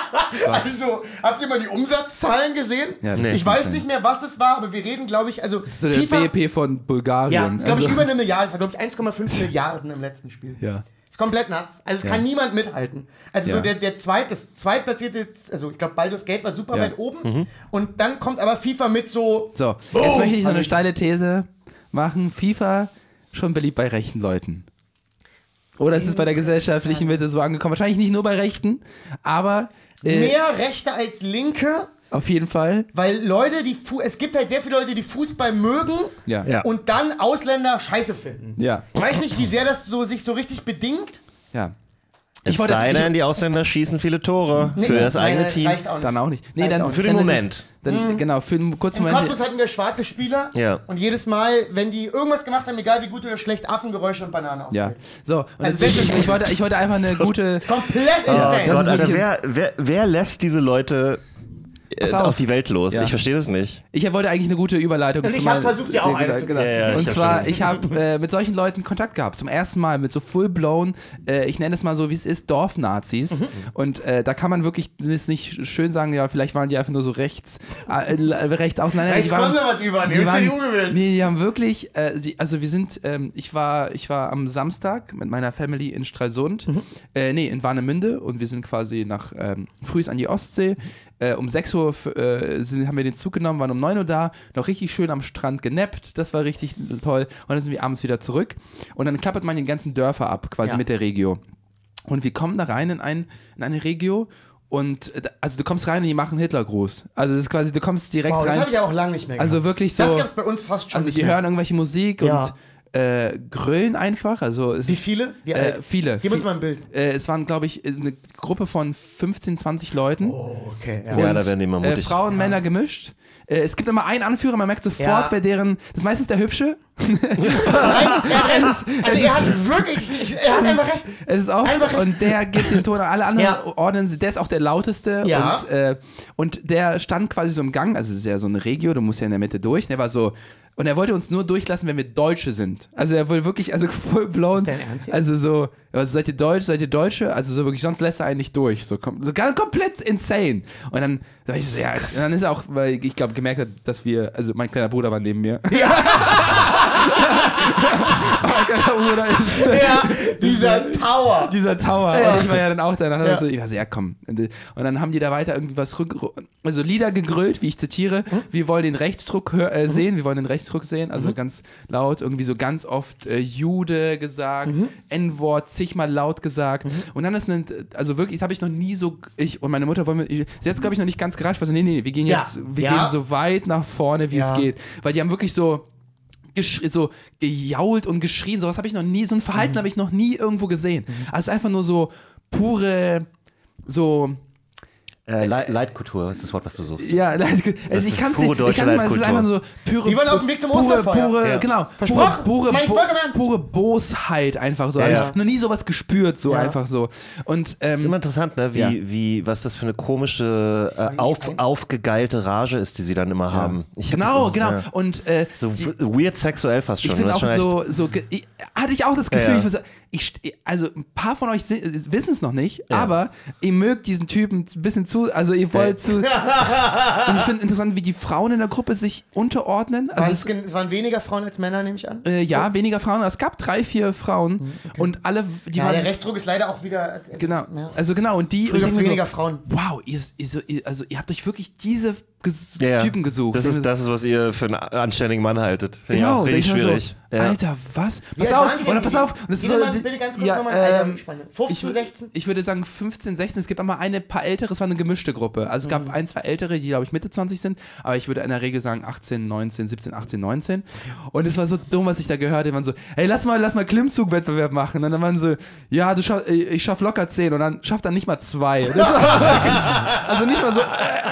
Also, habt ihr mal die Umsatzzahlen gesehen? Ja, nee. Ich weiß nicht mehr, was es war, aber wir reden, glaube ich, also Das ist so der FIFA, B E P von Bulgarien. ja, ist, glaube ich, also, über eine Milliarde, glaube ich, eins Komma fünf Milliarden im letzten Spiel. ja. Ist komplett nuts. Also es Ja. kann niemand mithalten. Also Ja. so der, der zweit, das zweitplatzierte, also ich glaube Baldur's Gate war super Ja. weit oben und dann kommt aber FIFA mit so... So, Boom. jetzt möchte ich so eine steile These machen. FIFA schon beliebt bei rechten Leuten. Oder ist es bei der gesellschaftlichen Mitte so angekommen? Wahrscheinlich nicht nur bei Rechten, aber äh, Mehr Rechte als Linke, auf jeden Fall. weil Leute, die Fu es gibt halt sehr viele Leute, die Fußball mögen Ja. Ja. und dann Ausländer scheiße finden. Ja. Ich weiß nicht, wie sehr das so, sich so richtig bedingt. Ja. Es Ich wollte- sei ich- denn, die Ausländer schießen viele Tore für das nein, eigene nein, Team. reicht auch nicht. Dann auch nicht. Nee, Reicht dann, auch nicht. Für den dann ist Moment. Es, dann, Genau, für einen kurzen Im Moment. Cottbus hatten wir schwarze Spieler Ja. und jedes Mal, wenn die irgendwas gemacht haben, egal wie gut oder schlecht, Affengeräusche und Bananen Ja. auswählen. So, und Also deswegen, ich, wollte, ich wollte einfach eine gute. Komplett Oh insane. das Gott, ist Alter, wirklich wer, wer, wer lässt diese Leute äh, Pass auf. auf die Welt los? Ja. Ich verstehe das nicht. Ich wollte eigentlich eine gute Überleitung Und zu ich hab meinen- versucht, dir auch eine zu genau. geben. Ja, ja, Und ich hab zwar, schon- ich habe äh, mit solchen Leuten Kontakt gehabt. Zum ersten Mal mit so full-blown, äh, ich nenne es mal so, wie es ist, Dorfnazis. Mhm. Und äh, da kann man wirklich das nicht schön sagen, ja, vielleicht waren die einfach nur so rechts, äh, rechts auseinander. Rechts Die waren- konservativer, die die haben waren- C D U gewählt. Nee, die haben wirklich, äh, die, also wir sind, ähm, ich war ich war am Samstag mit meiner Family in Stralsund, Mhm. äh, nee, in Warnemünde und wir sind quasi nach, ähm, frühs an die Ostsee. Äh, um sechs Uhr äh, sind, haben wir den Zug genommen, waren um neun Uhr da, noch richtig schön am Strand genappt, das war richtig toll. Und dann sind wir abends wieder zurück. Und dann klappert man die ganzen Dörfer ab, quasi Ja. mit der Regio. Und wir kommen da rein in, ein, in eine Regio und, äh, also du kommst rein und die machen Hitlergruß. Also das ist quasi, du kommst direkt Wow, das rein. habe ich ja auch lange nicht mehr Also gehabt. wirklich so. Das gab es bei uns fast schon Also nicht die mehr. hören irgendwelche Musik Ja. und äh, grölen einfach. Also es, Wie viele? Wie alt? Äh, viele. Gib uns mal ein Bild. Äh, es waren, glaube ich, eine Gruppe von fünfzehn, zwanzig Leuten. Oh, okay. Ja. Ja, Und, da werden die immer äh, mutig. Frauen, Ja. Männer gemischt. Äh, es gibt immer einen Anführer, man merkt sofort, Ja. wer deren. Das ist meistens der Hübsche. Nein, er hat recht. Es ist- Also es er ist- hat wirklich, er hat einfach recht. Es ist auch, Einfach recht. und der gibt den Ton, alle anderen Ja. ordnen sie, der ist auch der lauteste Ja. und, äh, und der stand quasi so im Gang, also es ist ja so eine Regio, du musst ja in der Mitte durch, der war so, und er wollte uns nur durchlassen, wenn wir Deutsche sind. Also er wollte wirklich, also voll blown. Ist das dein Ernst jetzt? Also so, also seid ihr Deutsch, seid ihr Deutsche? Also so wirklich, sonst lässt er einen nicht durch. So, kom so ganz komplett insane. Und dann sag ich so, ja, und dann ist er auch, weil ich glaube, gemerkt hat, dass wir, also mein kleiner Bruder war neben mir. mein kleiner Bruder ist Ja, dieser Tower. dieser Tower. Ja. Und ich war ja dann auch da. Und dann hat er Ja. so, ich war so, ja komm. Und dann haben die da weiter irgendwie was rück, also Lieder gegrölt, wie ich zitiere. Hm? Wir wollen den Rechtsdruck hör, äh, sehen, wir wollen den Rechtsdruck sehen. Also Mhm. ganz laut, irgendwie so ganz oft äh, Jude gesagt, Mhm. N-Wort zigmal laut gesagt. Und dann ist ein, also wirklich, das habe ich noch nie so, ich und meine Mutter wollen wir, ich, sie hat glaube ich noch nicht ganz gerascht, weil so, nee, nee, wir gehen Ja. jetzt, wir Ja. gehen so weit nach vorne, wie Ja. es geht. Weil die haben wirklich so, gesch- so gejault und geschrien, sowas habe ich noch nie, so ein Verhalten habe ich noch nie irgendwo gesehen. Also es ist einfach nur so pure, so, Äh, Leit- Leitkultur ist das Wort, was du suchst. ja, also ich ist kann es pure nicht, ich deutsche kann's mal, es ist einfach Leitkultur. so pure, Die waren auf dem Weg zum pure, Osterfeuer. pure, Ja. genau, Versprochen. pure, pure, Mein Bo- vollkommen ernst. pure Bosheit einfach so. Ja, ich ja. habe noch nie sowas gespürt, so Ja. einfach so. Und Das ist ähm, immer interessant, ne? wie, ja. wie, was das für eine komische, äh, auf, aufgegeilte Rage ist, die sie dann immer haben. Ich hab genau, das, genau. Ja. Und äh, So die, w- weird sexuell fast schon. ich finde das auch ist schon so, so ge- ich, hatte ich auch das Gefühl, Ja, ja. ich war so, ich, also ein paar von euch wissen es noch nicht, Ja. aber ihr mögt diesen Typen ein bisschen zu, also ihr wollt zu. Und ich finde interessant, wie die Frauen in der Gruppe sich unterordnen. Also Also es, es, gen- es waren weniger Frauen als Männer, nehme ich an. äh, ja, weniger Frauen, aber es gab drei, vier Frauen und alle, die Ja, waren. der Rechtsruck ist leider auch wieder. Genau, Ja. also genau, und die. Früher ich gab's denk mir weniger so, Frauen. wow, ihr, ihr, so- ihr, also ihr habt euch wirklich diese ges Ja, ja. Typen gesucht. Das ist, das ist, was ihr für einen anständigen Mann haltet. Finde ich Genau, auch da richtig denk ich mir schwierig. So, ja. Alter, was? Wie Pass alt auf, waren die oder denn? pass auf. Und das Geh ist doch so, mal die- bitte ganz kurz ja, nochmal Alter, ähm, spannend. ich, fünfzehn, wür- sechzehn? ich würde sagen fünfzehn, sechzehn. Es gibt aber eine paar ältere, es war eine gemischte Gruppe. Also es gab Mhm. ein, zwei ältere, die glaube ich Mitte zwanzig sind, aber ich würde in der Regel sagen achtzehn, neunzehn, siebzehn, achtzehn, neunzehn. Und es war so dumm, was ich da gehört habe. Die waren so, hey, lass mal, lass mal Klimmzug-Wettbewerb machen. Und dann waren so, ja, du schaff, ich schaff locker zehn und dann schafft dann nicht mal zwei. Das war, also nicht mal so,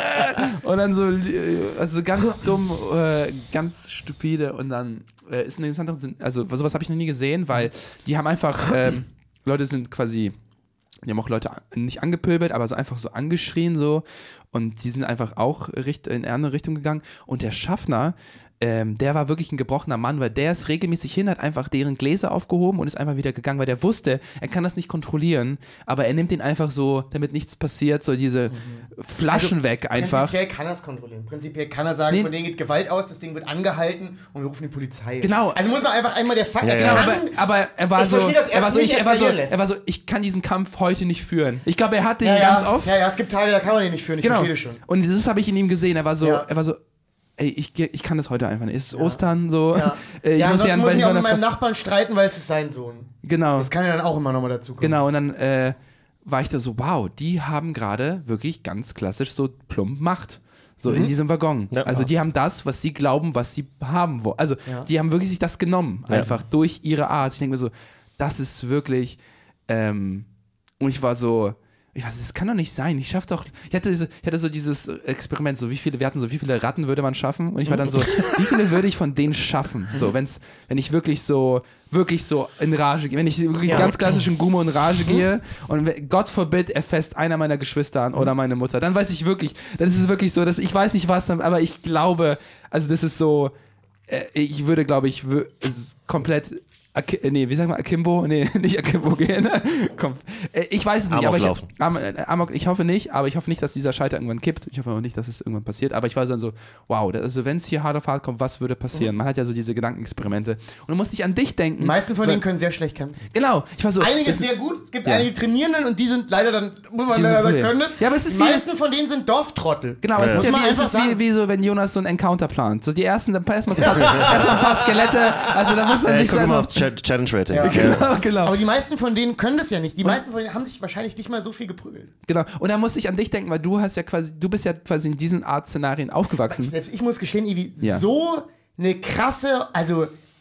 äh, und dann so, äh, also ganz dumm, äh, ganz stupide und dann äh, ist ein interessanter, also sowas habe ich noch nie gesehen, weil die haben einfach, ähm, Leute sind quasi, die haben auch Leute nicht angepöbelt, aber so einfach so angeschrien so und die sind einfach auch richt- in eine andere Richtung gegangen und der Schaffner, ähm, der war wirklich ein gebrochener Mann, weil der ist regelmäßig hin, hat einfach deren Gläser aufgehoben und ist einfach wieder gegangen, weil der wusste, er kann das nicht kontrollieren, aber er nimmt den einfach so, damit nichts passiert, so diese Flaschen Also, weg einfach. Prinzipiell kann er es kontrollieren. Prinzipiell kann er sagen, Nee. von denen geht Gewalt aus, das Ding wird angehalten und wir rufen die Polizei. Genau. Also muss man einfach einmal der Fakt Ja, erkennen. ja. Aber, aber er war Ich so, verstehe das er war erst so, nicht ich, er war so, eskalieren lässt. er war so, ich kann diesen Kampf heute nicht führen. Ich glaube, er hat den ja, ganz ja, oft. Ja, ja, es gibt Tage, da kann man den nicht führen, ich Genau. verstehe das schon. Und das habe ich in ihm gesehen. Er war so, Ja. er war so, ey, ich, geh- ich kann das heute einfach nicht. Es ist Ostern, so. Ja, Äh, ich ja muss ansonsten hier an muss ich mich auch mit meiner meinem Nachbarn streiten, weil es ist sein Sohn. Genau, Das kann ja dann auch immer nochmal dazu kommen. genau. Und dann äh, war ich da so, wow, die haben gerade wirklich ganz klassisch so plump Macht. So in diesem Waggon. Ja. Also die haben das, was sie glauben, was sie haben wollen. Also Ja. die haben wirklich sich das genommen, Ja. einfach durch ihre Art. Ich denke mir so, das ist wirklich, ähm, und ich war so, ich weiß, das kann doch nicht sein. Ich schaff doch, ich hatte, so, ich hatte so dieses Experiment, so wie viele, wir hatten so, wie viele Ratten würde man schaffen? Und ich war dann so, wie viele würde ich von denen schaffen? So, wenn's, wenn ich wirklich so, wirklich so in Rage gehe, wenn ich wirklich Ja. ganz klassisch in Gummo in Rage gehe und wenn- Gott forbid, er fässt einer meiner Geschwister an oder meine Mutter, dann weiß ich wirklich, dann ist es wirklich so, dass ich weiß nicht was, aber ich glaube, also das ist so, äh, ich würde, glaube ich, wö- es ist komplett, Aki äh, nee, wie sagt man, Akimbo? Nee, nicht Akimbo gehen. Kommt. Äh, ich weiß es nicht, Amok aber ich, laufen. Am, äh, Amok, ich hoffe nicht, aber ich hoffe nicht, dass dieser Schalter irgendwann kippt. Ich hoffe auch nicht, dass es irgendwann passiert, aber ich war dann so, wow, das, also wenn es hier hart auf hart kommt, was würde passieren? Man hat ja so diese Gedankenexperimente und du musst nicht an dich denken. Die meisten von denen können sehr schlecht kämpfen. Genau, ich war so. Einige das- sehr gut, es gibt Ja. einige Trainierenden und die sind leider dann, muss man Die sind leider sagen, Problem. können das. Ja, aber es ist Die wie- meisten von denen sind Dorftrottel. Genau, es Ja. ist ja Muss man wie, es einfach ist wie, sagen. wie so, wenn Jonas so ein Encounter plant. So die ersten, dann erstmal so erst mal ein paar Skelette, also da muss man Ey, sich so guck mal erstmal auf Ch Challenge Rating. Ja. Ja. Genau, genau. Aber die meisten von denen können das ja nicht. Die meisten von denen haben sich wahrscheinlich nicht mal so viel geprügelt. Genau. Und da muss ich an dich denken, weil du hast ja quasi, du bist ja quasi in diesen Art Szenarien aufgewachsen. Selbst ich muss gestehen, Ivi, Ja. so eine krasse, also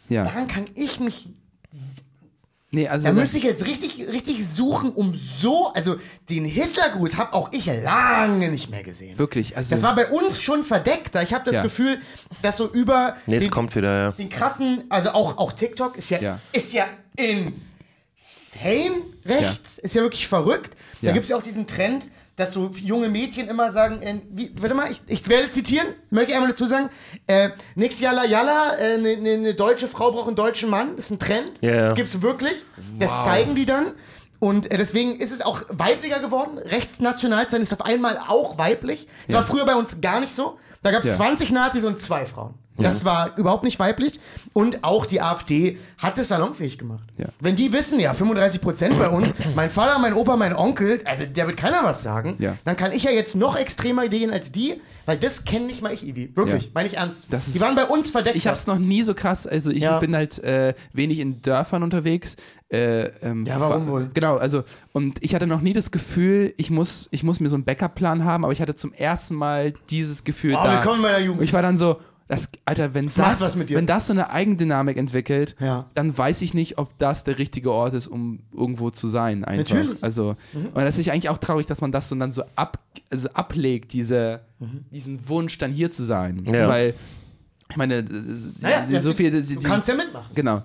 Ja. daran kann ich mich... Nee, also Da müsste ich jetzt richtig, richtig suchen, um so, also den Hitlergruß habe auch ich lange nicht mehr gesehen. wirklich, also Das war bei uns schon verdeckter. Ich habe das Ja. Gefühl, dass so über Nee, es den, kommt wieder, ja. den krassen, also auch, auch TikTok ist ja, Ja. ist ja insane rechts, ist ja wirklich verrückt. Da Ja. gibt es ja auch diesen Trend, dass so junge Mädchen immer sagen, äh, wie, warte mal, ich, ich werde zitieren, möchte ich einmal dazu sagen, äh, nix yalla yalla, eine äh, ne, ne deutsche Frau braucht einen deutschen Mann, das ist ein Trend, Ja, ja. das gibt's wirklich, das zeigen die dann und äh, deswegen ist es auch weiblicher geworden, rechtsnational sein ist auf einmal auch weiblich, das Ja. war früher bei uns gar nicht so, da gab es Ja. zwanzig Nazis und zwei Frauen. Das war überhaupt nicht weiblich. Und auch die AfD hat es salonfähig gemacht. Ja. Wenn die wissen, ja, fünfunddreißig Prozent bei uns, mein Vater, mein Opa, mein Onkel, also der wird keiner was sagen, Ja. dann kann ich ja jetzt noch extremer gehen als die, weil das kenne nicht mal ich, Ivi. Wirklich, Ja. meine ich ernst. Das ist- die waren bei uns verdeckt. ich habe es noch nie so krass, also ich Ja. bin halt äh, wenig in Dörfern unterwegs. Äh, ähm, Ja, warum fa- wohl? Genau, also und ich hatte noch nie das Gefühl, ich muss, ich muss mir so einen Backup-Plan haben, aber ich hatte zum ersten Mal dieses Gefühl Oh, da. willkommen in meiner Und Jugend. ich war dann so, das, Alter, wenn macht das, was mit dir. wenn das so eine Eigendynamik entwickelt, Ja. dann weiß ich nicht, ob das der richtige Ort ist, um irgendwo zu sein. Einfach. Natürlich. Also, und das ist eigentlich auch traurig, dass man das so dann so ab, also ablegt, diese, diesen Wunsch, dann hier zu sein. Ja. Weil, ich meine, das- Naja, die- ja, so du, viel. Die, du die, kannst ja mitmachen. genau.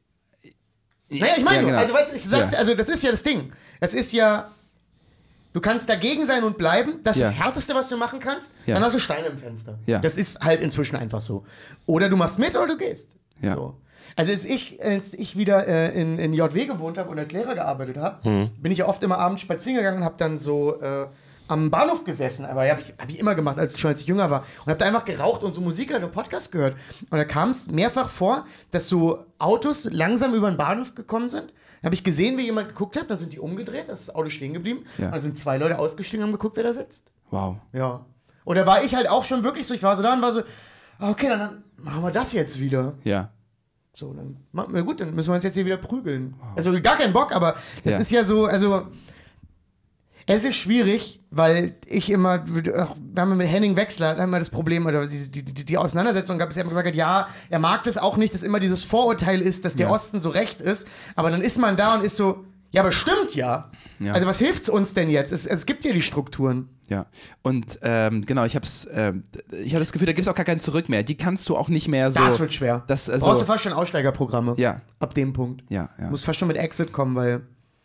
Naja, ich meine Ja, nur, genau. also weißt, du, ich sag's, Ja. also das ist ja das Ding. Das ist ja, du kannst dagegen sein und bleiben, das ist Ja. das Härteste, was du machen kannst, Ja. dann hast du Steine im Fenster. Ja. Das ist halt inzwischen einfach so. Oder du machst mit oder du gehst. Ja. So. Also als ich, als ich wieder äh, in, in J W gewohnt habe und als Lehrer gearbeitet habe, bin ich ja oft immer abends spazieren gegangen und habe dann so äh, am Bahnhof gesessen. Aber habe ich, hab ich immer gemacht, als, schon als ich jünger war. Und habe da einfach geraucht und so Musik gehört und Podcast gehört. Und da kam es mehrfach vor, dass so Autos langsam über den Bahnhof gekommen sind. Da habe ich gesehen, wie jemand geguckt hat, da sind die umgedreht, da ist das Auto stehen geblieben. Ja. Und da sind zwei Leute ausgestiegen und haben geguckt, wer da sitzt. Wow. Ja. Oder war ich halt auch schon wirklich so, ich war so da und war so, okay, dann, dann machen wir das jetzt wieder. Ja. So, dann, na gut, dann müssen wir uns jetzt hier wieder prügeln. Also gar keinen Bock, aber das Ja. ist ja so, also es ist schwierig, weil ich immer, ach, wir haben mit Henning Wechsler da haben wir das Problem, oder die, die, die, die Auseinandersetzung gab es, er hat gesagt, ja, er mag das auch nicht, dass immer dieses Vorurteil ist, dass der Ja. Osten so recht ist, aber dann ist man da und ist so, ja, aber stimmt ja. Ja. Also was hilft uns denn jetzt? Es, es gibt ja die Strukturen. Ja, und ähm, genau, ich hab's, ähm, ich habe das Gefühl, da gibt es auch gar kein Zurück mehr. Die kannst du auch nicht mehr so. Das wird schwer. Das, also, Brauchst du fast schon Aussteigerprogramme. Ja. Ab dem Punkt. Ja, ja. Muss fast schon mit Exit kommen, weil.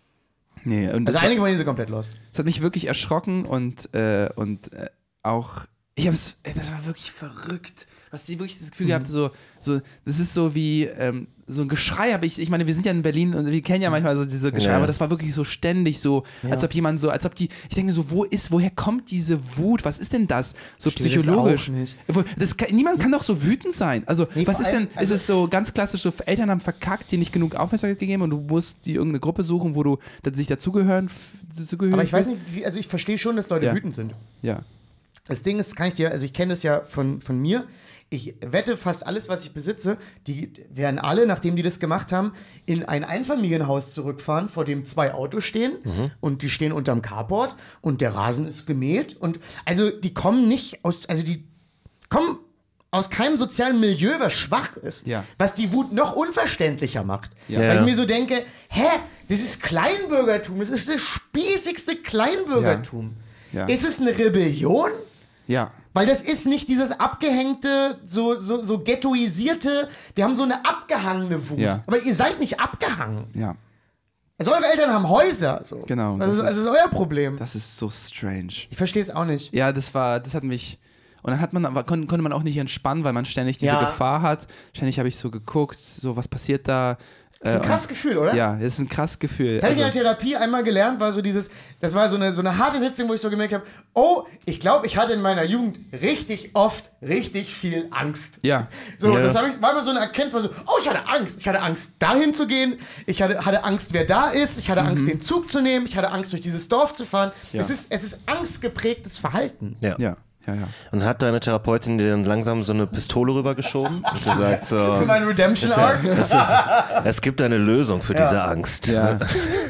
Nee, und Also das, war, einige von denen sind komplett lost. das hat mich wirklich erschrocken und, äh, und äh, auch, ich hab's, ey, das war wirklich verrückt. Hast du wirklich das Gefühl Mhm. gehabt, so, so, das ist so wie, ähm, so ein Geschrei habe ich, ich meine, wir sind ja in Berlin und wir kennen ja manchmal so diese Geschrei, Ja. aber das war wirklich so ständig so, als ob jemand so, als ob die, ich denke so, wo ist, woher kommt diese Wut? Was ist denn das? So Verstehe das psychologisch. auch nicht. Wo- Das kann, niemand kann doch so wütend sein. Also, Nee, was vor ist denn, allem, also- ist es so ganz klassisch, so Eltern haben verkackt, dir nicht genug Aufmerksamkeit gegeben und du musst dir irgendeine Gruppe suchen, wo du dass sich dazugehören, f- dazugehören Aber ich weiß fühlst? nicht, wie- also ich verstehe schon, dass Leute Ja. wütend sind. Ja. Das Ding ist, kann ich dir, also ich kenne das ja von, von mir. Ich wette, fast alles, was ich besitze, die werden alle, nachdem die das gemacht haben, in ein Einfamilienhaus zurückfahren, vor dem zwei Autos stehen und die stehen unterm Carport und der Rasen ist gemäht. Und also die kommen nicht aus, also die kommen aus keinem sozialen Milieu, was schwach ist, Ja. was die Wut noch unverständlicher macht. Ja. Weil Ja. ich mir so denke, hä, das ist Kleinbürgertum, das ist das spießigste Kleinbürgertum. Ja. Ist es eine Rebellion? Ja. Weil das ist nicht dieses abgehängte, so, so, so ghettoisierte, wir haben so eine abgehangene Wut. Ja. Aber ihr seid nicht abgehangen. Ja. Also eure Eltern haben Häuser. So. Genau, Also, das also ist- das ist euer Problem. Das ist so strange. Ich verstehe es auch nicht. Ja, das war, das hat mich. Und dann hat man, aber kon, konnte man auch nicht entspannen, weil man ständig diese Ja. Gefahr hat. Ständig habe ich so geguckt, so was passiert da. Das ist ein Äh, krasses Gefühl, oder? Ja, das ist ein krasses Gefühl. Das habe ich in Also, der Therapie einmal gelernt, war so dieses, das war so eine, so eine harte Sitzung, wo ich so gemerkt habe, oh, ich glaube, ich hatte in meiner Jugend richtig oft richtig viel Angst. ja. So, Ja. das hab ich, war immer so eine Erkenntnis, war so, oh, ich hatte Angst. Ich hatte Angst, dahin zu gehen. Ich hatte, hatte Angst, wer da ist. Ich hatte Angst, den Zug zu nehmen. Ich hatte Angst, durch dieses Dorf zu fahren. Ja. Es ist, es ist angstgeprägtes Verhalten. Ja. Ja, ja, ja. Und hat deine Therapeutin dir dann langsam so eine Pistole rübergeschoben und gesagt so, Für meinen Redemption Arc. es, ist, es gibt eine Lösung für diese Angst. Ja.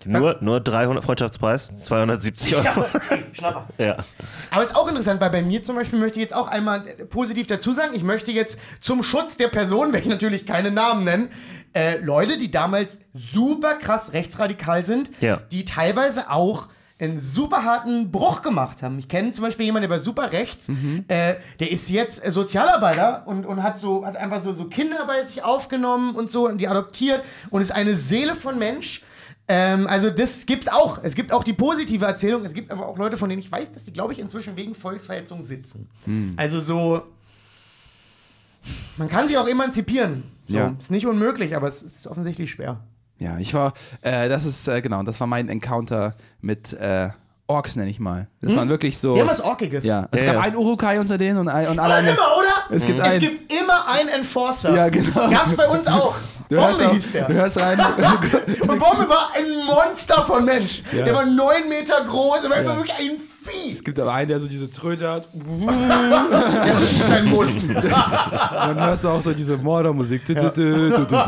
Nur, nur dreihundert Freundschaftspreis, zweihundertsiebzig Euro. Ja, okay, Schnapper. Ja. Aber ist auch interessant, weil bei mir zum Beispiel möchte ich jetzt auch einmal positiv dazu sagen, ich möchte jetzt zum Schutz der Person, werde ich natürlich keine Namen nennen, äh, Leute, die damals super krass rechtsradikal sind, Ja. die teilweise auch einen super harten Bruch gemacht haben. Ich kenne zum Beispiel jemanden, der war super rechts, Mhm. äh, der ist jetzt äh, Sozialarbeiter und, und hat so hat einfach so, so Kinder bei sich aufgenommen und so und die adoptiert und ist eine Seele von Mensch. Ähm, also das gibt's auch. Es gibt auch die positive Erzählung, es gibt aber auch Leute, von denen ich weiß, dass die, glaube ich, inzwischen wegen Volksverhetzung sitzen. Hm. Also so, man kann sich auch emanzipieren. So. Ja. Ist nicht unmöglich, aber es ist offensichtlich schwer. Ja, ich war, äh, das ist, äh, genau, das war mein Encounter mit äh, Orks, nenne ich mal. Das waren wirklich so. Die haben was Orkiges. Ja, es Ja, gab ja. einen Urukai unter denen und, ein, und alle Aber anderen. immer, oder? Es gibt es einen. gibt immer einen Enforcer. Ja, genau. Gab's bei uns auch. Du hörst, Bombe auch, hieß der. du hörst rein. Und Bombe war ein Monster von Mensch. Ja. Der war neun Meter groß, der war Ja. wirklich ein Vieh. Es gibt aber einen, der so diese Tröte hat. Ja, das ist sein Mund. Und dann hörst du auch so diese Mördermusik. Du, du, du, du, du, du.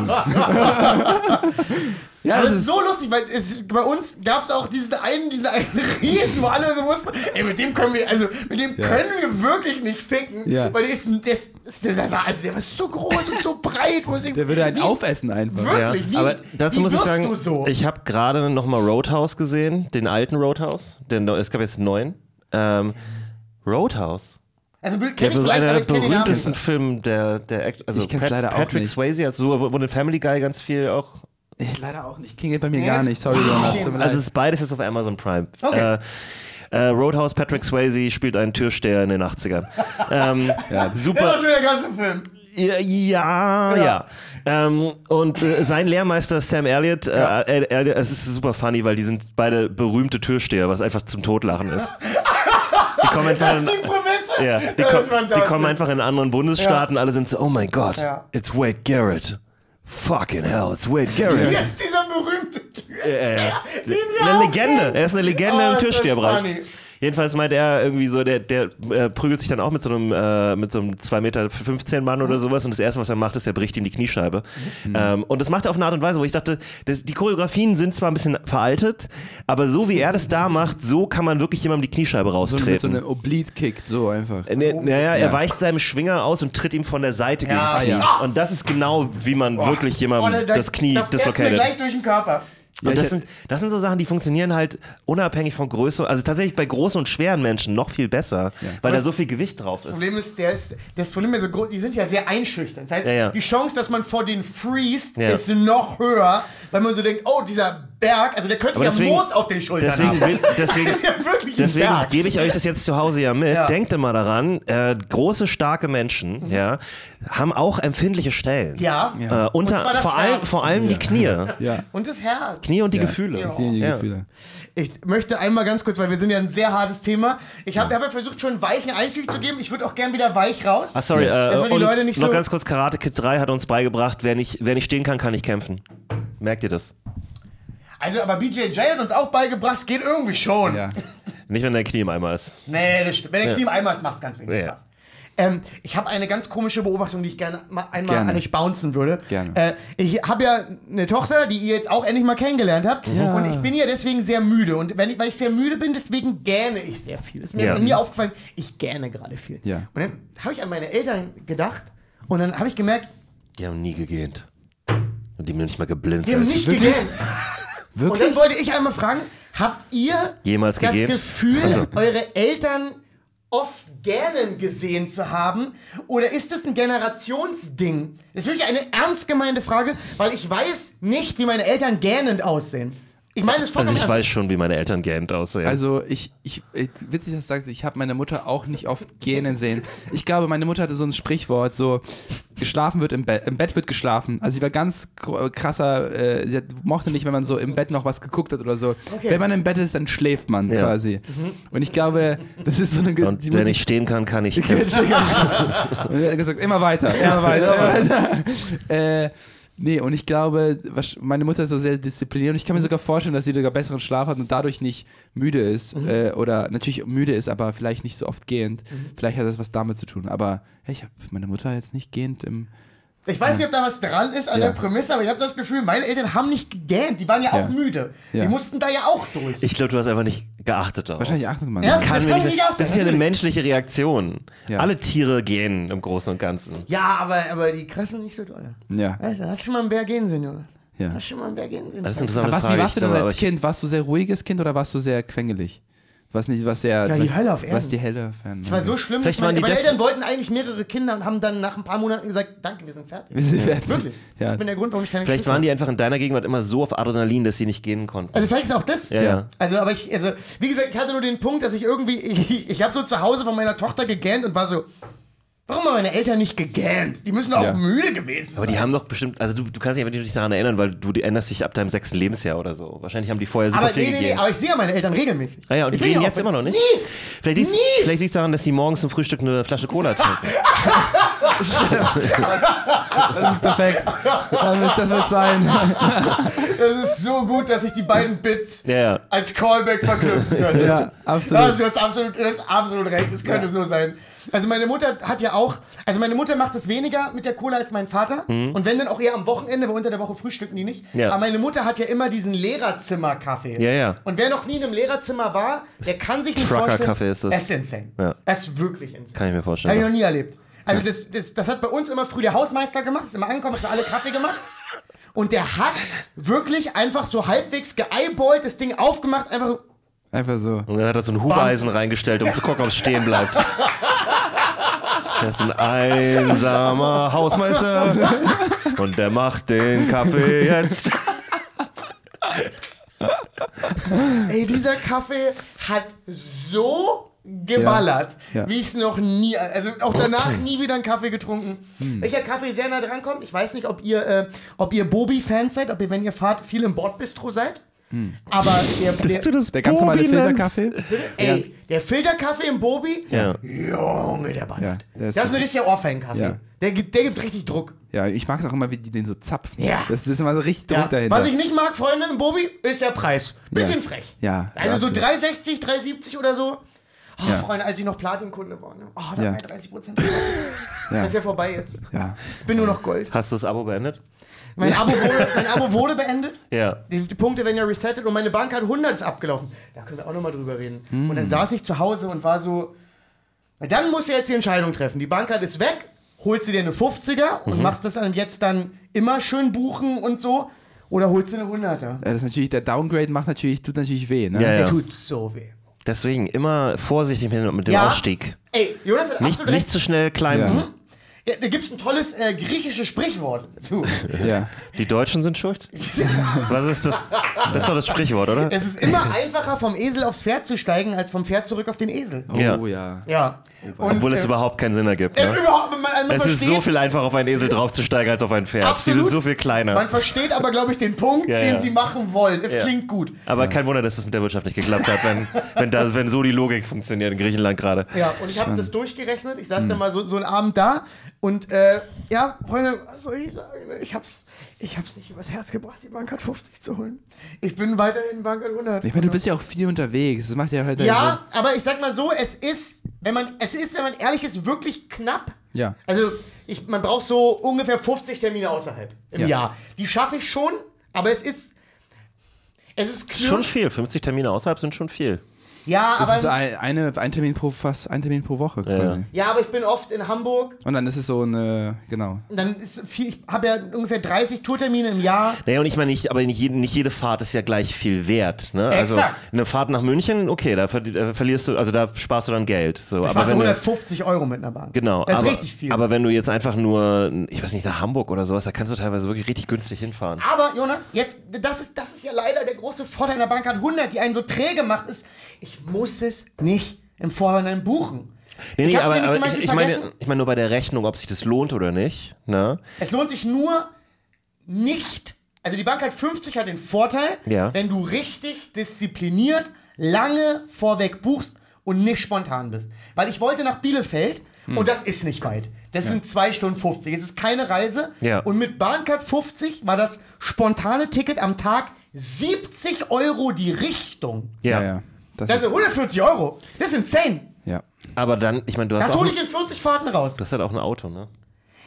Ja, Aber das das ist ist so lustig, weil es, bei uns gab es auch diesen einen, diesen einen Riesen, wo alle so wussten, ey, mit dem können wir, also mit dem Ja. können wir wirklich nicht ficken, Ja. weil der ist, der, ist, der, war, also der war so groß und so breit. Wo ich, der würde einen wie- aufessen einfach. Wirklich, Ja. wie, Aber dazu wie muss ich wirst sagen, du so? ich habe gerade nochmal Roadhouse gesehen, den alten Roadhouse. Den, es gab jetzt einen neuen. Ähm, Roadhouse. Also kenn Der ich ist vielleicht, einer aber der ich kenn den Namen berühmten nicht. Filme der, der Act- also Ich kenn's Pat- leider auch Patrick nicht. Swayze, also, wo wo in Family Guy ganz viel auch. Ich leider auch nicht. Klingelt bei mir Nee. gar nicht. Sorry, Jonas. Tut mir leid. Also es ist beides jetzt auf Amazon Prime. Okay. Äh, äh, Roadhouse, Patrick Swayze spielt einen Türsteher in den achtzigern. ähm, Das super. war schon der ganze Film. Ja, ja. ja. Ähm, und äh, sein Lehrmeister Sam Elliott, äh, Ja. äh, äh, es ist super funny, weil die sind beide berühmte Türsteher, was einfach zum Totlachen ist. Die kommen einfach Das in, ist die Prämisse. ja, die, Das ko ist die fantastisch. kommen einfach in anderen Bundesstaaten, alle sind so, oh mein Gott, Ja. it's Wade Garrett. Fucking hell, it's Wade Garrett. Jetzt dieser berühmte Typ. Ja, ja, ja. Den wir Eine auch Legende. kennen. Er ist eine Legende Oh, im ist das Türsteherbereich. funny. Jedenfalls meint er irgendwie so, der, der äh, prügelt sich dann auch mit so einem, äh, mit so einem zwei Meter fünfzehn Mann oder sowas und das erste, was er macht, ist, er bricht ihm die Kniescheibe. Mhm. Ähm, und das macht er auf eine Art und Weise, wo ich dachte, das, die Choreografien sind zwar ein bisschen veraltet, aber so wie er das da macht, so kann man wirklich jemandem die Kniescheibe so raustreten. mit so einem Oblique-Kick, so einfach. Äh, ne, naja, er Ja. weicht seinem Schwinger aus und tritt ihm von der Seite gegen Ja, das Knie. ja. Und das ist genau, wie man wirklich jemandem Oh, da- das Knie da fährt's mir dislocated. gleich durch den Körper. Ja, Und ich das sind, das sind so Sachen, die funktionieren halt unabhängig von Größe, also tatsächlich bei großen und schweren Menschen noch viel besser, weil da so viel Gewicht drauf Das ist. Problem ist, der ist, das Problem ist so groß, die sind ja sehr einschüchternd. Das heißt, Ja, ja. die Chance, dass man vor denen freest, Ja. ist noch höher, weil man so denkt, oh, dieser Berg, also der könnte Aber ja deswegen- Moos auf den Schultern Deswegen, haben. will, deswegen, Das ist ja wirklich ein deswegen Berg. gebe ich euch das jetzt zu Hause ja mit. Ja. Denkt immer daran, äh, große, starke Menschen ja, haben auch empfindliche Stellen. Ja. Äh, unter, Und zwar das vor, allem, Herz. vor allem die Knie. Ja. Und das Herz. Knie und die Ja. Gefühle. Ja. Ich sehe die Ja. Gefühle. Ich möchte einmal ganz kurz, weil wir sind ja ein sehr hartes Thema. Ich habe hab ja versucht, schon einen weichen Einstieg zu geben. Ich würde auch gern wieder weich raus. Ah, sorry, Das äh, war die und Leute nicht noch so- ganz kurz, Karate Kid drei hat uns beigebracht, wer nicht, wer nicht stehen kann, kann nicht kämpfen. Merkt ihr das? Also, aber B J J hat uns auch beigebracht, es geht irgendwie schon. Ja. Nicht, wenn dein Knie im Eimer ist. Nee, das stimmt. Wenn der Ja. Team einmal ist, macht es ganz wenig Ja. Spaß. Ähm, ich habe eine ganz komische Beobachtung, die ich gerne mal einmal Gerne. an euch bouncen würde. Gerne. Äh, ich habe ja eine Tochter, die ihr jetzt auch endlich mal kennengelernt habt. Ja. Und ich bin ja deswegen sehr müde. Und wenn ich, weil ich sehr müde bin, deswegen gähne ich sehr viel. Das ist mir, Ja. mir aufgefallen, ich gähne gerade viel. Ja. Und dann habe ich an meine Eltern gedacht und dann habe ich gemerkt, Die haben nie gegähnt. Und die haben nicht mal geblinzelt. die haben nicht gegähnt. Und Wirklich? dann wollte ich einmal fragen, habt ihr Jemals das gegähnt? Gefühl, Also. eure Eltern oft gähnen gesehen zu haben? Oder ist das ein Generationsding? Das ist wirklich eine ernst gemeinte Frage, weil ich weiß nicht, wie meine Eltern gähnend aussehen. Ich meine, das ist Also vollkommen ich ernst. weiß schon, wie meine Eltern gähnt aussehen. Also ich, ich, ich witzig, dass du sagst, ich habe meine Mutter auch nicht oft gähnen sehen. Ich glaube, meine Mutter hatte so ein Sprichwort, so geschlafen wird im Bett, im Bett wird geschlafen. Also sie war ganz gr- krasser, äh, sie hat, mochte nicht, wenn man so im Bett noch was geguckt hat oder so. Okay. Wenn man im Bett ist, dann schläft man Ja. quasi. Und ich glaube, das ist so eine... Ge- und die- wenn die- ich stehen kann, kann ich kämpfen. Und er hat gesagt, immer weiter, immer weiter, immer weiter. äh, nee, und ich glaube, was- meine Mutter ist so sehr diszipliniert und ich kann mir sogar vorstellen, dass sie sogar besseren Schlaf hat und dadurch nicht müde ist. Äh, oder natürlich müde ist, aber vielleicht nicht so oft gehend. Vielleicht hat das was damit zu tun. Aber ja, ich habe meine Mutter jetzt nicht gehend im Ich weiß nicht, ob da was dran ist an Ja. der Prämisse, aber ich habe das Gefühl, meine Eltern haben nicht gegähnt. Die waren ja, Ja. auch müde. Ja. Die mussten da ja auch durch. Ich glaube, du hast einfach nicht geachtet darauf. Wahrscheinlich achtet man. Ja, nicht. Kann das mir kann nicht- ich nicht auch das ist ja sagen. eine menschliche Reaktion. Ja. Alle Tiere gehen im Großen und Ganzen. Ja, aber, aber die krassen nicht so doll. Ja. Weißt du, hast du schon mal einen Bär gehen sehen, Junge? Ja. Hast du schon mal einen Bär gehen sehen? Das ist eine Aber interessante was, Frage. wie warst du Ich denn glaube, aber als ich- Kind? Warst du sehr ruhiges Kind oder warst du sehr quengelig? Was nicht, was sehr. Ja, die Hölle auf Erden. Was die Hölle auf Erden. Das war so schlimm, Vielleicht dass meine, waren die meine des- Eltern wollten eigentlich mehrere Kinder und haben dann nach ein paar Monaten gesagt, danke, wir sind fertig. Wir sind fertig. Wirklich. Ja. Ich bin der Grund, warum ich keine Vielleicht Geschwister waren die habe. einfach in deiner Gegenwart immer so auf Adrenalin, dass sie nicht gehen konnten. Also vielleicht ist auch das. ja, ja. Also, aber ich, also, wie gesagt, ich hatte nur den Punkt, dass ich irgendwie, ich, ich habe so zu Hause von meiner Tochter gegähnt und war so, warum haben meine Eltern nicht gegähnt? Die müssen doch Ja. auch müde gewesen sein. Aber die haben doch bestimmt, also du, du kannst dich aber nicht daran erinnern, weil du änderst dich ab deinem sechsten Lebensjahr oder so. Wahrscheinlich haben die vorher super Aber viel nee, nee, nee, gegeben. aber ich sehe ja meine Eltern regelmäßig. Ah ja, und die Ich bin gehen ja jetzt auch- immer noch nicht? Nie! Vielleicht liegt Nie! vielleicht liegt's daran, dass sie morgens zum Frühstück eine Flasche Cola trinken. Das ist perfekt. Das wird, das wird sein. Das ist so gut, dass ich die beiden Bits Ja, ja. als Callback verknüpfen könnte. Ja, absolut. Also, du hast absolut, du hast absolut recht, das könnte Ja. so sein. Also meine Mutter hat ja auch, also meine Mutter macht es weniger mit der Cola als mein Vater. Und wenn dann auch eher am Wochenende, weil unter der Woche frühstücken die nicht. Mhm. Ja. Aber meine Mutter hat ja immer diesen Lehrerzimmer-Kaffee. Ja, ja. Und wer noch nie in einem Lehrerzimmer war, der kann sich nicht vorstellen. Trucker-Kaffee ist das. Das ist insane. Ja. Das ist wirklich insane. Kann ich mir Habe ich vorstellen. noch nie erlebt. Also das, das, das hat bei uns immer früh der Hausmeister gemacht, ist immer angekommen, hat für alle Kaffee gemacht. Und der hat wirklich einfach so halbwegs geeyeballt, das Ding aufgemacht, einfach so, Einfach so. Und dann hat er so ein Hufeisen reingestellt, um zu gucken, ob es stehen bleibt. Das ist ein einsamer Hausmeister und der macht den Kaffee jetzt. ey, dieser Kaffee hat so geballert, Ja. Ja. wie ich es noch nie, also auch danach nie wieder einen Kaffee getrunken. Welcher Kaffee sehr nah dran kommt, ich weiß nicht, ob ihr, äh, ob ihr Bobi-Fans seid, ob ihr, wenn ihr fahrt, viel im Bordbistro seid. Aber der, der, das Der ganz normale Bobi nennst? Filterkaffee. ey, der Filterkaffee im Bobi, Ja. Junge, der ballert. Ja, der ist das ist ein richtiger Ohrfeigenkaffee. Ja. Der, gibt- der gibt richtig Druck. Ja, ich mag es auch immer, wie die den so zapfen. Ja. Das ist immer so richtig Druck Ja. dahinter. Was ich nicht mag, Freunde, im Bobi, ist der Preis. Bisschen Ja. frech. Ja, Also so absolut. drei sechzig, drei siebzig oder so. Oh, Ja. Freunde, als ich noch Platin-Kunde war. Ne? Oh, da Ja. war ja dreißig Prozent. Ja. Das ist ja vorbei jetzt. Ja. Ich bin nur noch Gold. Hast du das Abo beendet? Mein Abo wurde, mein Abo wurde beendet. Ja. Die, die Punkte werden ja resettet und meine Bank hat hundert ist abgelaufen. Da können wir auch nochmal drüber reden. Und Hm. dann saß ich zu Hause und war so, weil dann muss er jetzt die Entscheidung treffen. Die Bank hat ist weg, holt sie dir eine fünfziger Mhm. und machst das dann jetzt dann immer schön buchen und so. Oder holst du eine hunderter. Das ist natürlich, der Downgrade macht natürlich, tut natürlich weh, ne? Ja, ja. Der tut so weh. Deswegen immer vorsichtig mit dem, mit dem Ja. Ausstieg. Ey, Jonas hat Nicht, absolut recht. nicht zu schnell klein. Ja. Mhm. Ja, da gibt es ein tolles äh, griechisches Sprichwort dazu. Ja. Die Deutschen sind schuld? Was ist das? Das ist doch das Sprichwort, oder? Es ist immer einfacher, vom Esel aufs Pferd zu steigen, als vom Pferd zurück auf den Esel. Oh Ja. ja. Ja. Und, Obwohl es äh, überhaupt keinen Sinn ergibt. äh, Ne? ja, man, man Es ist versteht, so viel einfacher, auf einen Esel draufzusteigen, als auf ein Pferd. Absolut. Die sind so viel kleiner. Man versteht aber, glaube ich, den Punkt, Ja, den ja. sie machen wollen. Es Ja. klingt gut. Aber kein Wunder, dass das mit der Wirtschaft nicht geklappt hat, wenn, wenn, das, wenn so die Logik funktioniert in Griechenland gerade. Ja, und ich habe das durchgerechnet. Ich saß Hm. dann mal so, so einen Abend da und äh, ja, Freunde, was soll ich sagen? Ich hab's, ich hab's nicht übers Herz gebracht, die Bank hat fünfzig zu holen. Ich bin weiterhin Bank hat hundert. Ich meine, du bist ja auch viel unterwegs. Das macht ja halt Ja, aber ich sag mal so, es ist, wenn man, es ist, wenn man ehrlich ist, wirklich knapp. Ja. Also, ich, man braucht so ungefähr fünfzig Termine außerhalb im Ja. Jahr. Die schaffe ich schon, aber es ist, es ist Das ist schon viel. fünfzig Termine außerhalb sind schon viel. Ja, Das aber, ist ein, eine, ein Termin pro fast ein Termin pro Woche quasi. Ja. ja, aber ich bin oft in Hamburg. Und dann ist es so eine, genau. Dann ist viel, ich habe ja ungefähr dreißig Tourtermine im Jahr. Naja, und ich meine, nicht, aber nicht jede, nicht jede Fahrt ist ja gleich viel wert. Ne? Also Exakt. eine Fahrt nach München, okay, da ver äh, verlierst du, also da sparst du dann Geld. So, Ich aber war so wenn du- hundertfufzig Euro mit einer Bahn. Genau, Das ist aber, richtig viel. aber wenn du jetzt einfach nur, ich weiß nicht, nach Hamburg oder sowas, da kannst du teilweise wirklich richtig günstig hinfahren. Aber, Jonas, jetzt, das ist, das ist ja leider der große Vorteil einer Bank hat hundert, die einen so träge macht, ist, ich muss es nicht im Vorhinein buchen. Nee, Ich nee, hab's aber, nämlich zum aber ich, Beispiel ich, meine, vergessen. ich meine nur bei der Rechnung, ob sich das lohnt oder nicht. Ne? Es lohnt sich nur nicht, also die Bank hat fünfzig hat den Vorteil, Ja. wenn du richtig diszipliniert lange vorweg buchst und nicht spontan bist. Weil ich wollte nach Bielefeld Hm. und das ist nicht weit. Das sind zwei Stunden fünfzig. Es ist keine Reise. Ja. Und mit Bahncard fünfzig war das spontane Ticket am Tag siebzig Euro die Richtung. Ja. ja. Das, Das ist, sind hundertvierzig Euro. Das ist insane. ja. Aber dann, ich meine, du hast Das auch hole ein, ich in vierzig Fahrten raus. du hast halt auch ein Auto, ne?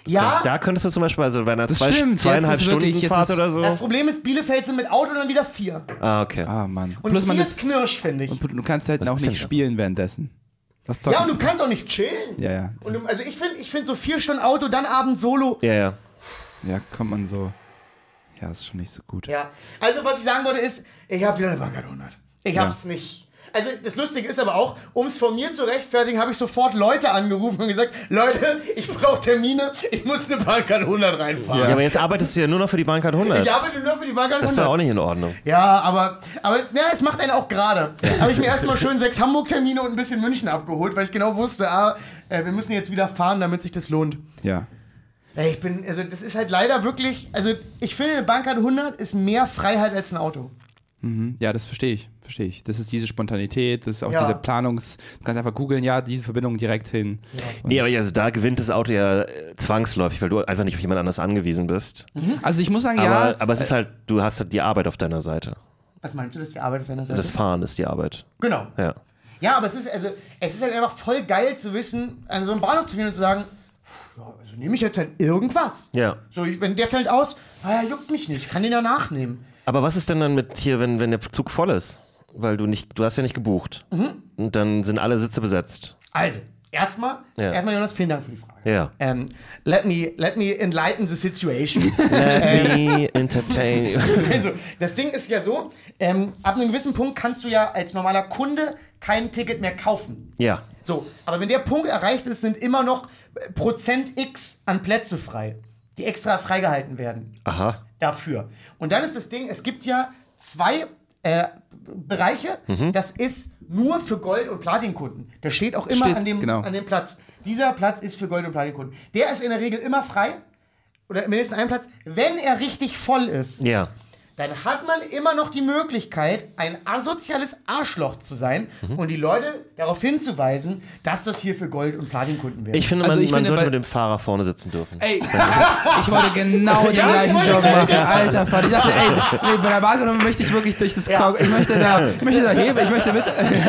Ja. Da könntest du zum Beispiel, also bei einer Das zwei, stimmt, zweieinhalb jetzt ist Stunden wirklich- jetzt Fahrt ist- oder so. Das Problem ist, Bielefeld sind mit Auto dann wieder vier. Ah, okay. Ah, Mann. Und Plus vier man ist ist, Knirsch, finde ich. und du kannst halt Was auch ist nicht denn da? spielen währenddessen. Das Ja, und du kannst auch nicht chillen. Ja, ja. Und du, also ich finde ich find so vier Stunden Auto, dann abends Solo. Ja, ja. Ja, kommt man so. Ja, ist schon nicht so gut. Ja, also was ich sagen wollte ist, ich habe wieder eine Bankart hundert. Ich Ja. hab's nicht. Also das Lustige ist aber auch, um es von mir zu rechtfertigen, habe ich sofort Leute angerufen und gesagt, Leute, ich brauche Termine, ich muss eine Bankart hundert reinfahren. Ja, aber jetzt arbeitest du ja nur noch für die Bankart hundert. Ich arbeite nur für die Bankart Das ist ja hundert. auch nicht in Ordnung. Ja, aber, aber ja, es macht einen auch gerade. Habe ich mir erstmal schön sechs Hamburg-Termine und ein bisschen München abgeholt, weil ich genau wusste, ah, äh, wir müssen jetzt wieder fahren, damit sich das lohnt. Ja. Ey, Ich bin, also das ist halt leider wirklich, also ich finde, eine Bankart hundert ist mehr Freiheit als ein Auto. Mhm. Ja, das verstehe ich. Verstehe ich. Das ist diese Spontanität, das ist auch Ja. diese Planungs... Du kannst einfach googeln, ja, diese Verbindung direkt hin. Nee, aber also da gewinnt das Auto ja äh, zwangsläufig, weil du einfach nicht auf jemand anders angewiesen bist. Also ich muss sagen, Aber, ja... aber es ist halt, du hast halt die Arbeit auf deiner Seite. Was meinst du, dass die Arbeit auf deiner Seite? Das Fahren ist die Arbeit. Genau. Ja. Ja, aber es ist, also, es ist halt einfach voll geil zu wissen, an so einem Bahnhof zu gehen und zu sagen, ja, also nehme ich jetzt halt irgendwas. Ja. So, ich- wenn der fällt aus, ah, ja, juckt mich nicht, kann den ja nachnehmen. Aber was ist denn dann mit hier, wenn, wenn der Zug voll ist? Weil du nicht, du hast ja nicht gebucht. Mhm. Und dann sind alle Sitze besetzt. Also, erstmal, Ja. erstmal Jonas, vielen Dank für die Frage. Ja. Ähm, let me, let me enlighten the situation. Let me entertain you. Also, das Ding ist ja so, ähm, ab einem gewissen Punkt kannst du ja als normaler Kunde kein Ticket mehr kaufen. Ja. So, aber wenn der Punkt erreicht ist, sind immer noch äh, Prozent X an Plätze frei, die extra freigehalten werden Aha. dafür. Und dann ist das Ding, es gibt ja zwei äh, Bereiche, das ist nur für Gold- und Platinkunden. Das steht auch immer Steht, an, dem, genau. an dem Platz. Dieser Platz ist für Gold- und Platinkunden. Der ist in der Regel immer frei, oder mindestens ein Platz, wenn er richtig voll ist. Ja. Dann hat man immer noch die Möglichkeit, ein asoziales Arschloch zu sein und die Leute darauf hinzuweisen, dass das hier für Gold- und Platinkunden wäre. Ich finde, man, Also ich man finde, sollte bei- mit dem Fahrer vorne sitzen dürfen. Ey, ich wollte genau den Ja, gleichen ich wollte Job gleich- machen, alter Vater. Ich dachte, ey, nee, bei der Bahnhof möchte ich wirklich durch das Ja. Kau- ich möchte da, ich möchte da heben, ich möchte mit.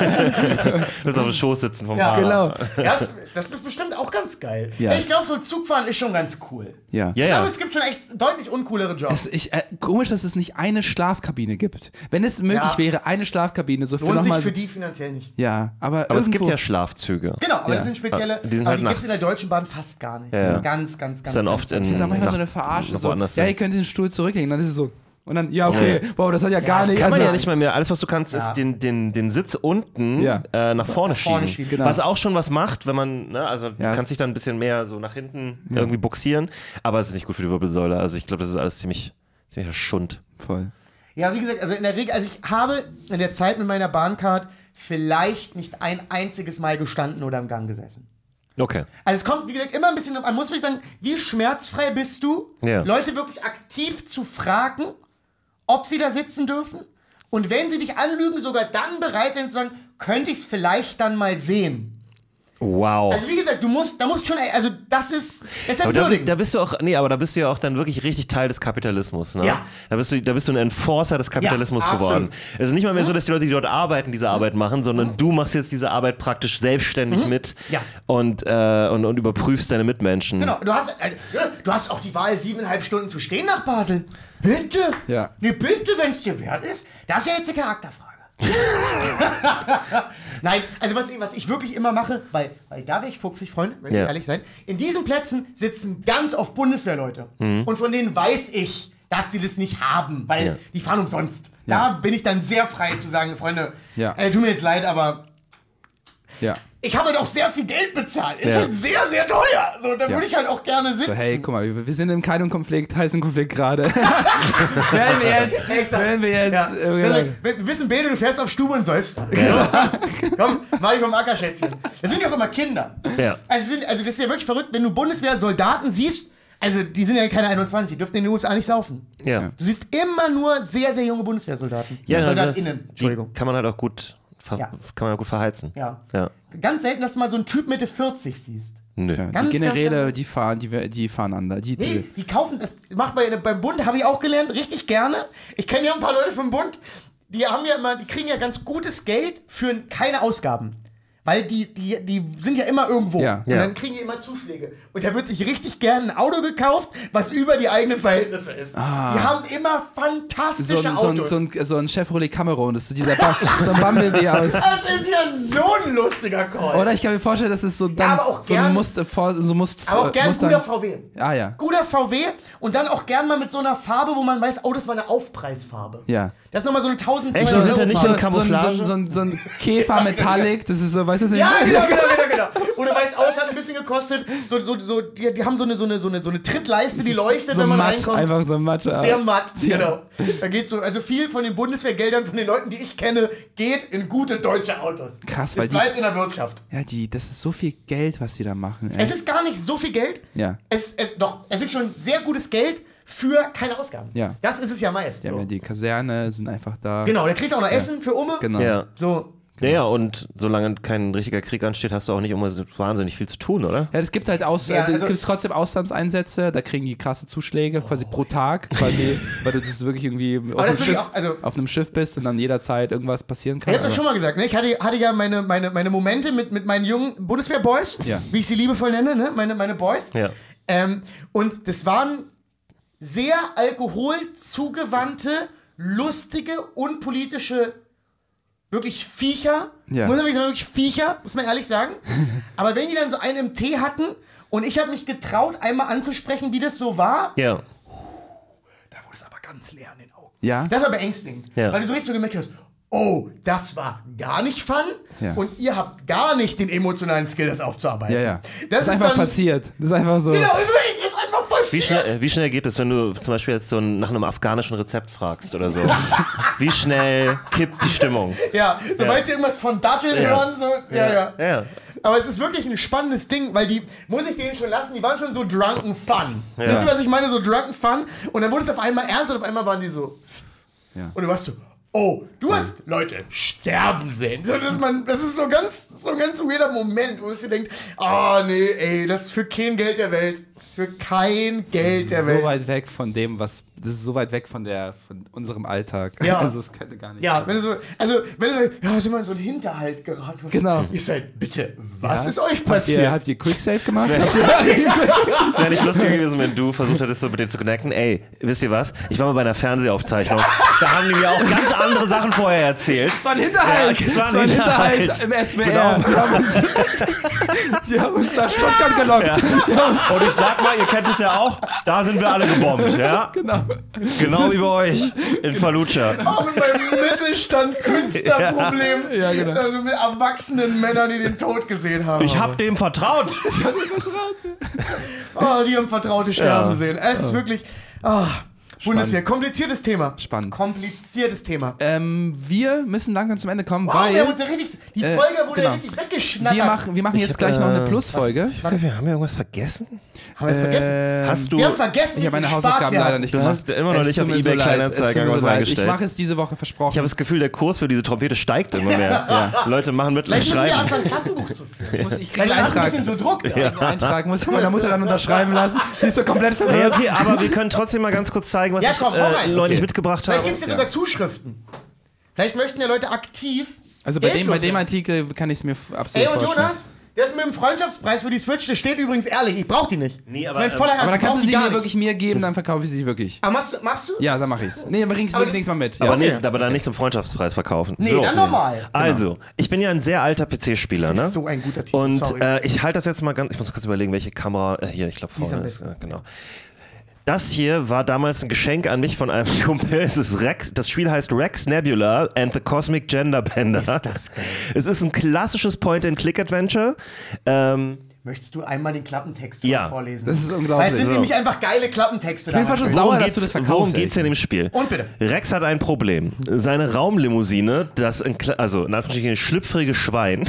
Du willst auf dem Schoß sitzen vom Ja, Fahrer. Genau. Ja, das, das ist bestimmt auch ganz geil. Ja. Ich glaube, so Zugfahren ist schon ganz cool. Ja. Ja, Ich glaube, ja. es gibt schon echt deutlich uncoolere Jobs. Es, ich, äh, komisch, dass es nicht eine Schlafkabine gibt. Wenn es möglich Ja. wäre, eine Schlafkabine, so für Lohnt sich nochmal. für die finanziell nicht. Ja, aber, Aber es irgendwo, gibt ja Schlafzüge. Genau, aber Ja. das sind spezielle, Die sind aber halt die gibt es in der nachts. Deutschen Bahn fast gar nicht. Ja, ja. Ganz, ganz, ganz. Ist dann ganz, oft ganz, in- Das ist auch manchmal so nach- eine Verarsche. noch So, woanders ja, hin. ihr könnt den Stuhl zurücklegen, dann ist es so. Und dann, ja, okay, wow, das hat ja gar nicht. Kann man also- ja nicht mal mehr. Alles, was du kannst, Ja. ist den, den, den Sitz unten Ja. äh, nach vorne Nach vorne schieben. schieben, genau. Was auch schon was macht, wenn man, ne, also Ja. du kannst dich dann ein bisschen mehr so nach hinten irgendwie buxieren, aber es ist nicht gut für die Wirbelsäule. Also ich glaube, das ist alles ziemlich, ziemlicher Schund. Voll. Ja, wie gesagt, also in der Regel, also ich habe in der Zeit mit meiner Bahncard vielleicht nicht ein einziges Mal gestanden oder im Gang gesessen. Okay. Also es kommt, wie gesagt, immer ein bisschen, man muss wirklich sagen, wie schmerzfrei bist du, Ja. Leute wirklich aktiv zu fragen, ob sie da sitzen dürfen und wenn sie dich anlügen, sogar dann bereit sein zu sagen, könnte ich es vielleicht dann mal sehen. Wow. Also wie gesagt, du musst, da musst schon, also das ist, das ist Aber da, entwürdigend. da bist du auch, nee, aber da bist du ja auch dann wirklich richtig Teil des Kapitalismus, ne? Ja. Da bist du, da bist du ein Enforcer des Kapitalismus Ja, geworden. absolut. Es ist nicht mal mehr so, dass die Leute, die dort arbeiten, diese Arbeit machen, sondern du machst jetzt diese Arbeit praktisch selbstständig mit Ja. und, äh, und, und überprüfst deine Mitmenschen. Genau, du hast, äh, du hast auch die Wahl, siebeneinhalb Stunden zu stehen nach Basel. Bitte? Ja. Nee, bitte, wenn es dir wert ist. Das ist ja jetzt eine Charakterfrage. Nein, also was, was ich wirklich immer mache, weil, weil da wäre ich fuchsig, Freunde, will ich Ja. ehrlich sein. In diesen Plätzen sitzen ganz oft Bundeswehrleute. Und von denen weiß ich, dass sie das nicht haben, weil Ja. die fahren umsonst. Ja. Da bin ich dann sehr frei zu sagen, Freunde, Ja. äh, tut mir jetzt leid, aber Ja. ich habe halt auch sehr viel Geld bezahlt. Ist Ja. halt sehr, sehr teuer. So, da Ja. würde ich halt auch gerne sitzen. So, hey, guck mal, wir, wir sind im keinem Konflikt, heißen Konflikt gerade. Werden wir jetzt, Exakt. werden wir jetzt. Ja. äh, Also, wir wissen, Bede, du fährst auf Stube und säufst. Komm, mach dich vom Acker, Schätzchen. Das sind ja auch immer Kinder. Ja. Also, sind, also das ist ja wirklich verrückt, wenn du Bundeswehr-Soldaten siehst, also die sind ja keine einundzwanzig, die dürfen in den U S A nicht saufen. Ja. Du siehst immer nur sehr, sehr junge Bundeswehrsoldaten. Ja, das, SoldatInnen, die Entschuldigung. kann man halt auch gut, ver Ja. kann man auch gut verheizen. Ja. Ja. Ganz selten, dass du mal so einen Typ Mitte vierzig siehst. Nö. Ja, Ganz, die Generäle, ganz- die fahren, die, die fahren an. Die, Nee, die, die kaufen es. Macht bei, beim Bund, habe ich auch gelernt, richtig gerne. Ich kenne ja ein paar Leute vom Bund, die haben ja immer, die kriegen ja ganz gutes Geld für keine Ausgaben. weil die, die, die sind ja immer irgendwo. Ja. Und Ja. dann kriegen die immer Zuschläge. Und da wird sich richtig gern ein Auto gekauft, was über die eigenen Verhältnisse ist. Ah. Die haben immer fantastische So ein, so, ein, Autos. so, ein, so ein Chevrolet Cameron, das ist so dieser ba so ein Bumblebee aus. Das ist ja so ein lustiger Call. Oder ich kann mir vorstellen, dass es so dann aber auch so gern- ein Muster vor, so Must, Aber auch gern Mustern- guter V W. Ah ja. Guter V W und dann auch gern mal mit so einer Farbe, wo man weiß, oh, das war eine Aufpreisfarbe. Ja. Das ist nochmal so eine Echt? tausendzweihundert Die sind ja Euro nicht Farbe. in So, so, Camouflage? so, so, so ein Käfer Metallic, das ist so, weißt du das nicht? Ja, genau, genau, genau, genau. Und du weißt aus, hat ein bisschen gekostet. So, so, so, die, die haben so eine, so, eine, so, eine, so eine Trittleiste, die leuchtet, so wenn man matt, reinkommt. einfach so matt. Sehr matt, Ja. genau. Da geht so, also viel von den Bundeswehrgeldern von den Leuten, die ich kenne, geht in gute deutsche Autos. Krass, es weil die- bleibt in der Wirtschaft. Ja, die, das ist so viel Geld, was die da machen. Ey. Es ist gar nicht so viel Geld. Ja. Es, es, doch, es ist schon sehr gutes Geld für keine Ausgaben. Ja. Das ist es ja meist. Die haben So. ja die Kaserne, sind einfach da. Genau, da kriegst du auch noch Essen für Umme. Genau. Ja. So. Naja, und solange kein richtiger Krieg ansteht, hast du auch nicht immer so wahnsinnig viel zu tun, oder? Ja, es gibt halt aus, Ja, äh, also- gibt's trotzdem Auslandseinsätze, da kriegen die krasse Zuschläge, quasi pro Tag, quasi, weil du das wirklich irgendwie auf das einem, will ich Schiff, auch- also- auf einem Schiff bist und dann jederzeit irgendwas passieren kann. Ich hab das aber- schon mal gesagt, ne? Ich hatte, hatte ja meine, meine, meine Momente mit, mit meinen jungen Bundeswehr-Boys, Ja. wie ich sie liebevoll nenne, ne? meine, meine Boys. Ja. Ähm, und das waren sehr alkoholzugewandte, lustige, unpolitische, wirklich Viecher. Ja. Muss man wirklich sagen, wirklich Viecher, muss man ehrlich sagen. Aber wenn die dann so einen im Tee hatten und ich habe mich getraut, einmal anzusprechen, wie das so war, Ja. da wurde es aber ganz leer an den Augen. Ja? Das war beängstigend, Ja. weil du so richtig so gemerkt hast, oh, das war gar nicht fun Ja. und ihr habt gar nicht den emotionalen Skill, das aufzuarbeiten. Ja, ja. Das, ist einfach dann, passiert. Das ist einfach so. Genau, wirklich, ist einfach Wie passiert. schnell, äh, wie schnell geht es, wenn du zum Beispiel jetzt so ein, nach einem afghanischen Rezept fragst oder so? Wie schnell kippt die Stimmung? Ja, sobald Ja. sie irgendwas von Datteln Ja. hören, so, ja, ja, Ja. Aber es ist wirklich ein spannendes Ding, weil die, muss ich denen schon lassen, die waren schon so drunken fun. Ja. Wisst ihr, was ich meine? So drunken fun. Und dann wurde es auf einmal ernst und auf einmal waren die so. Ja. Und du warst so, oh, du hast Leute sterben sehen. So, dass man, das ist so ganz, so ein ganz weirder Moment, wo es dir denkt, ah nee, ey, das ist für kein Geld der Welt. Für kein Geld der so Welt. weit weg von dem, was. Das ist so weit weg von der von unserem Alltag. Ja. Also es könnte gar nicht. Ja, wenn du so, also, wenn du so, ja, sind wir in so einen Hinterhalt geraten. Genau. Ihr seid, bitte, was Ja? ist euch Habt passiert? ihr, habt ihr Quicksave gemacht? Es wäre nicht lustig gewesen, wenn du versucht hättest, so mit denen zu connecten. Ey, wisst ihr was? Ich war mal bei einer Fernsehaufzeichnung. Da haben die mir auch ganz andere Sachen vorher erzählt. Es war ein Hinterhalt. Ja, es war ein Es war ein Hinterhalt. Hinterhalt im S W R. Genau. Die, haben uns, die haben uns nach Stuttgart gelockt. Und ich sag mal, ihr kennt es ja auch, da sind wir alle gebombt, ja? Genau. Genau wie bei euch in Fallujah. Auch mit meinem Mittelstand-Künstlerproblem. Ja, genau. Also mit erwachsenen Männern, die den Tod gesehen haben. Ich hab dem vertraut. Oh, die haben Vertraute sterben Ja. sehen. Es ist wirklich. Oh, Bundeswehr, kompliziertes Thema. Spannend. Kompliziertes Thema. Ähm, wir müssen langsam zum Ende kommen, Wow, weil wir haben uns ja richtig. Die äh, Folge wurde ja genau. richtig weggeschnattert. wir machen, wir machen jetzt hab, gleich noch eine äh, Plusfolge. Ich sag, wir haben ja irgendwas vergessen. Haben wir es vergessen? Ähm, Hast du. Wir haben vergessen, Ich habe wie meine viel Spaß Hausaufgaben wir leider hatten. nicht Du gemacht. hast immer noch Es nicht auf tut mir eBay leid, Kleinanzeigen es tut mir irgendwas leid. eingestellt. Ich mache es diese Woche versprochen. Ich habe das Gefühl, der Kurs für diese Trompete steigt immer mehr. Ja. Leute machen mit Vielleicht müssen wir schreiben. anfangen, Klassenbuch zu führen. muss ich Weil kriege die haben ein Eintrag. bisschen so Druck da. Ja. Eintrag muss ich von meiner Mutter dann unterschreiben lassen. Sie ist so komplett Ja, verwirrt. okay, aber wir können trotzdem mal ganz kurz zeigen, was Ja, ich komm, hau äh, rein. neulich Okay. mitgebracht Vielleicht habe. gibt es ja sogar Zuschriften. Vielleicht möchten ja Leute aktiv. Also bei Geld dem, bei dem loswerden. Artikel kann ich es mir f- absolut Ey, und vorstellen. Jonas, das mit dem Freundschaftspreis für die Switch, das steht übrigens ehrlich, ich brauch die nicht. Nee, Das aber, ist mein voller ähm, Ernst, Aber dann ich brauch kannst du die sie gar mir nicht. wirklich mir geben, dann verkaufe ich sie wirklich. Aber machst du, machst du? Ja, dann mache ich's. Nee, dann bringst du Aber- wirklich nichts mal mit. Aber, Okay. nee, aber dann nicht zum Freundschaftspreis verkaufen. Nee, so. dann normal. Also, ich bin ja ein sehr alter P C-Spieler, Das ne? ist so ein guter Titel, Und sorry. äh, ich halte das jetzt mal ganz, ich muss kurz überlegen, welche Kamera, äh, hier, ich glaube Die ist am vorne ist, besten. äh, genau. Das hier war damals ein Geschenk an mich von einem Kumpel. Es ist Rex, das Spiel heißt Rex Nebula and the Cosmic Gender Bender. Ist das geil. Es ist ein klassisches Point-and-Click-Adventure. Ähm, Möchtest du einmal den Klappentext Ja. vorlesen? Das ist Weil es unglaublich. sind So. nämlich einfach geile Klappentexte Ich bin da. fast schon drin. sauer, worum dass du geht's, das verkaufst. worum geht's in dem Spiel? Und bitte. Rex hat ein Problem. Seine Raumlimousine, das in, Kle- also in Anführungsstrichen schlüpfrige Schwein,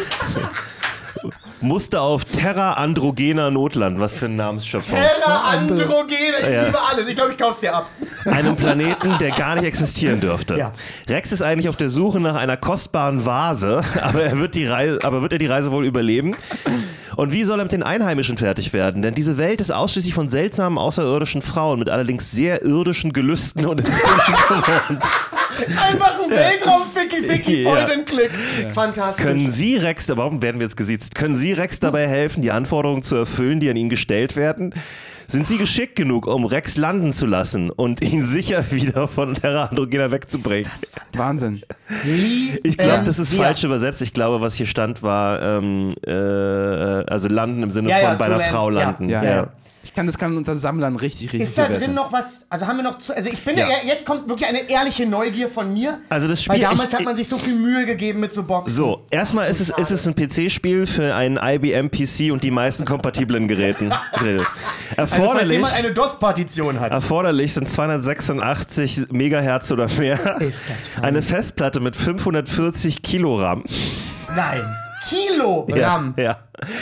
musste auf Terra Androgena Notland, was für eine Namensschöpfung, Terra Androgene, ich Ja. liebe alles. Ich glaube, ich kauf's dir ab. einem Planeten, der gar nicht existieren dürfte. Ja. Rex ist eigentlich auf der Suche nach einer kostbaren Vase, aber er wird die Reise, aber wird er die Reise wohl überleben? Und wie soll er mit den Einheimischen fertig werden? Denn diese Welt ist ausschließlich von seltsamen außerirdischen Frauen mit allerdings sehr irdischen Gelüsten und Instinkten bewohnt. Einfach ein Weltraum-Ficky-Ficky, Ja. Point-and-Click. Fantastisch. Können Sie Rex, warum werden wir jetzt gesiezt? Können Sie Rex dabei helfen, die Anforderungen zu erfüllen, die an ihn gestellt werden? Sind Sie geschickt genug, um Rex landen zu lassen und ihn sicher wieder von Terra Androgena wegzubringen? Wahnsinn. Ich glaube, Ähm, das ist ja. falsch übersetzt. Ich glaube, was hier stand, war ähm, äh, also landen im Sinne Ja, von ja, bei to einer land, Frau ja. landen. Ja, ja. Ich kann, das kann unter Sammlern richtig, richtig Ist da bewerten. drin noch was? Also haben wir noch zu. Also ich bin Ja. ja. Jetzt kommt wirklich eine ehrliche Neugier von mir. Also das Weil Spiel. damals ich, hat man sich so viel Mühe gegeben mit so Boxen. So, erstmal Ach, ist, es, schade. ist es ein P C-Spiel für einen I B M P C und die meisten kompatiblen Geräten. Grill. Also falls Erforderlich, jemand eine DOS-Partition hat. erforderlich sind zweihundertsechsundachtzig Megahertz oder mehr. Ist das fein. Eine Festplatte mit fünfhundertvierzig Kilo RAM. Nein. Kilo RAM. Ja, ja.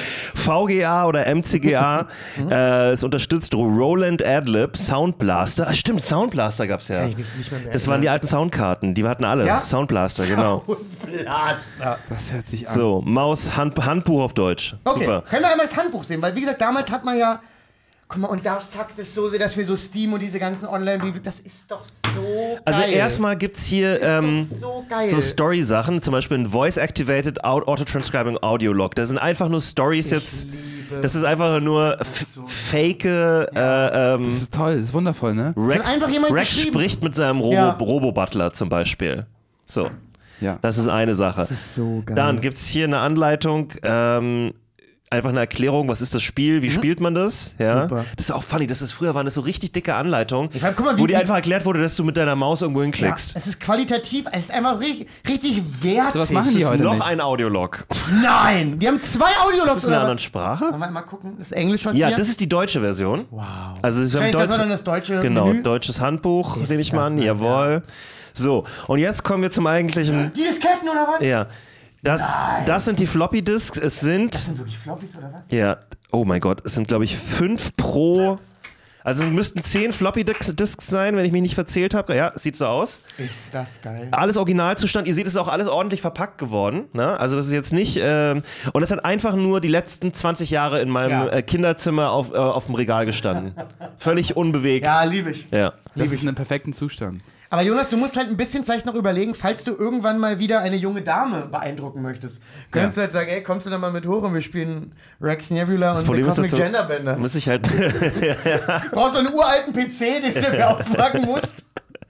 V G A oder M C G A. äh, es unterstützt Roland Adlib, Sound Blaster. Ah, stimmt, Sound Blaster gab es ja. Ich will nicht mehr merken. Das waren die alten Soundkarten. Die hatten alle. Ja? Sound Blaster, genau. Blaster. Das hört sich an. So, Maus, Hand, Handbuch auf Deutsch. Okay, Super. können wir einmal das Handbuch sehen? Weil, wie gesagt, damals hat man ja. Guck mal, und da zackt es so sehr, dass wir so Steam und diese ganzen Online-Bibel. Das ist doch so geil. Also erstmal gibt es hier Das ist ähm, doch so geil. so Story-Sachen, zum Beispiel ein Voice-Activated Auto-Transcribing Audio-Log. Das sind einfach nur Stories jetzt. liebe Das ist einfach nur f- fake. Äh, ähm, Das ist toll, das ist wundervoll, ne? Rex, Hat einfach jemand Rex geschrieben. spricht mit seinem Robo, Ja. Robo-Butler zum Beispiel. So, Ja. das ist eine Sache. Das ist so geil. Dann gibt es hier eine Anleitung. Ähm, Einfach eine Erklärung, was ist das Spiel, wie spielt man das? Ja. Super. Das ist auch funny, das ist früher waren das so richtig dicke Anleitungen, Ich meine, guck mal, wie- wo dir wie- einfach erklärt wurde, dass du mit deiner Maus irgendwo Ja, hinklickst. es ist qualitativ, es ist einfach richtig, richtig wertig. So was machen die heute Noch nicht. ein Audiolog. Nein, wir haben zwei Audiologs Ist das in einer oder anderen was? Sprache? Wollen wir mal gucken, das ist Englisch, was Ja, hier? das ist die deutsche Version. Wow. Also es ist ein Wahrscheinlich das Deutsch, war dann das deutsche genau, Menü. deutsches Handbuch, Ist nehme ich mal das an. nice, Jawohl. So, und jetzt kommen wir zum eigentlichen. Die Disketten oder was? Ja. Das, das sind die Floppy Disks. Es sind. Das sind wirklich Floppies oder was? Ja, oh mein Gott, es sind glaube ich fünf pro. Also es müssten zehn Floppy Disks Disks sein, wenn ich mich nicht verzählt habe. Ja, sieht so aus. Ist das geil. Alles Originalzustand. Ihr seht, es ist auch alles ordentlich verpackt geworden. Ne? Also das ist jetzt nicht. Ähm, und es hat einfach nur die letzten zwanzig Jahre in meinem Ja. äh, Kinderzimmer auf, äh, auf dem Regal gestanden. Völlig unbewegt. Ja, liebe ich. Ja. Das ist in einem perfekten Zustand. Aber Jonas, du musst halt ein bisschen vielleicht noch überlegen, falls du irgendwann mal wieder eine junge Dame beeindrucken möchtest. Könntest du halt sagen, ey, kommst du da mal mit hoch und wir spielen Rex Nebula und Problem der ist, Cosmic dass du- Genderbender. Muss ich halt. Brauchst du einen uralten P C, den du mir auspacken musst?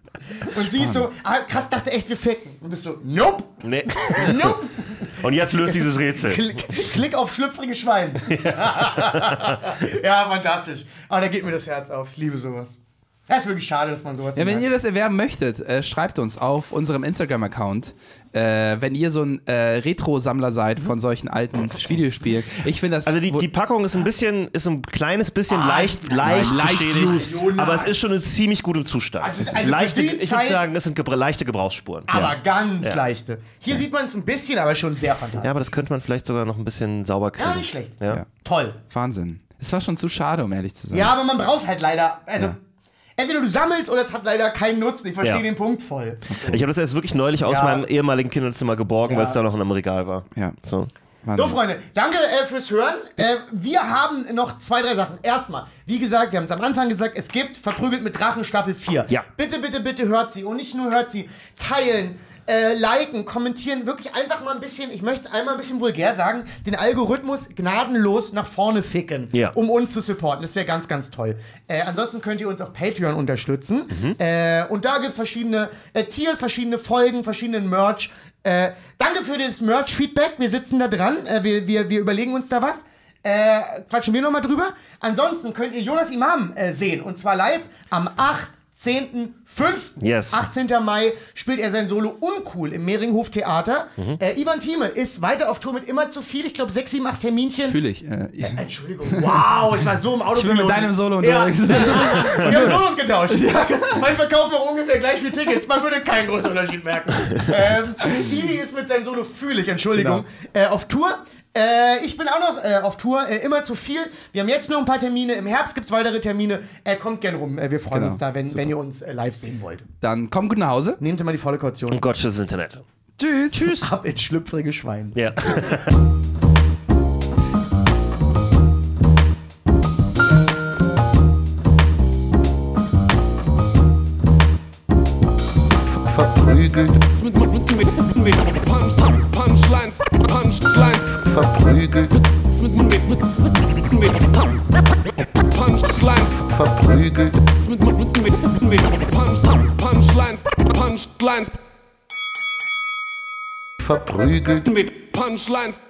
Und sie ist so, ah, krass, dachte echt, wir ficken. Und bist so, nope, nee. nope. Und jetzt löst dieses Rätsel. Klick, klick auf schlüpfrige Schwein. Ja, fantastisch. Aber da geht mir das Herz auf. Ich liebe sowas. Das ist wirklich schade, dass man sowas Ja, wenn nicht ihr das erwerben möchtet, äh, schreibt uns auf unserem Instagram-Account, äh, wenn ihr so ein äh, Retro-Sammler seid von solchen alten Videospielen. Ich finde das... Also die, wo- die Packung ist ein bisschen, ist ein kleines bisschen Ah, leicht, leicht, leicht beschädigt, used. aber es ist schon in ziemlich gutem Zustand. Also es ist Es ist also für leichte, die ich würde Zeit- sagen, es sind gebra- leichte Gebrauchsspuren. Aber ganz Ja. leichte. Hier sieht man es ein bisschen, aber schon sehr fantastisch. Ja, aber das könnte man vielleicht sogar noch ein bisschen sauber kriegen. Ja, nicht schlecht. Ja. Ja. Toll. Wahnsinn. Es war schon zu schade, um ehrlich zu sein. Ja, aber man braucht halt leider, also Ja. entweder du sammelst oder es hat leider keinen Nutzen. Ich verstehe Ja. den Punkt voll. Ich habe das jetzt wirklich neulich aus Ja. meinem ehemaligen Kinderzimmer geborgen, Ja. weil es da noch in einem Regal war. Ja. So. Wahnsinn. So, Freunde, danke äh, fürs Hören. Äh, wir haben noch zwei, drei Sachen. Erstmal, wie gesagt, wir haben es am Anfang gesagt, es gibt Verprügelt mit Drachen Staffel vier. Ja. Bitte, bitte, bitte hört sie. Und nicht nur hört sie, teilen, äh, liken, kommentieren. Wirklich einfach mal ein bisschen, ich möchte es einmal ein bisschen vulgär sagen, den Algorithmus gnadenlos nach vorne ficken, Ja. um uns zu supporten. Das wäre ganz, ganz toll. Äh, ansonsten könnt ihr uns auf Patreon unterstützen. Mhm. Äh, und da gibt es verschiedene äh, Tiers, verschiedene Folgen, verschiedenen Merch. Äh, danke für das Merch-Feedback. Wir sitzen da dran. Äh, wir, wir, wir überlegen uns da was. Äh, quatschen wir nochmal drüber. Ansonsten könnt ihr Jonas Imam äh, sehen. Und zwar live am achtzehnten fünften Yes. achtzehnten Mai spielt er sein Solo Uncool im Mehringhof Theater. Mhm. Äh, Ivan Thieme ist weiter auf Tour mit immer zu viel. Ich glaube, sechs, sieben, acht Terminchen. Fühle ich. Äh, ich. Entschuldigung. Wow, ich war so im Auto. Ich bin mit deinem Solo Ja. unterwegs. Wir haben Solos getauscht. Mein Verkauf noch ungefähr gleich wie Tickets. Man würde keinen großen Unterschied merken. ähm, Ivi ist mit seinem Solo Fühl ich, Entschuldigung, äh, auf Tour. Äh, ich bin auch noch äh, auf Tour, äh, immer zu viel. Wir haben jetzt noch ein paar Termine. Im Herbst gibt es weitere Termine. Äh, kommt gern rum. Äh, wir freuen Genau. uns da, wenn, Super. wenn ihr uns äh, live sehen wollt. Dann komm gut nach Hause. Nehmt immer die volle Kaution. Und Gott, das Internet. Tschüss. Tschüss. Ab ins schlüpfrige Schwein. Ja. Verbrüht. verprügelt, mit, mit, mit, mit, mit Punch, Punchlines, Punchlines, verprügelt, mit, mit, mit, mit, mit Punchlines, verprügelt, mit, mit, mit, mit, mit Punch, Punchlines, Punchlines, verprügelt. mit Punchlines.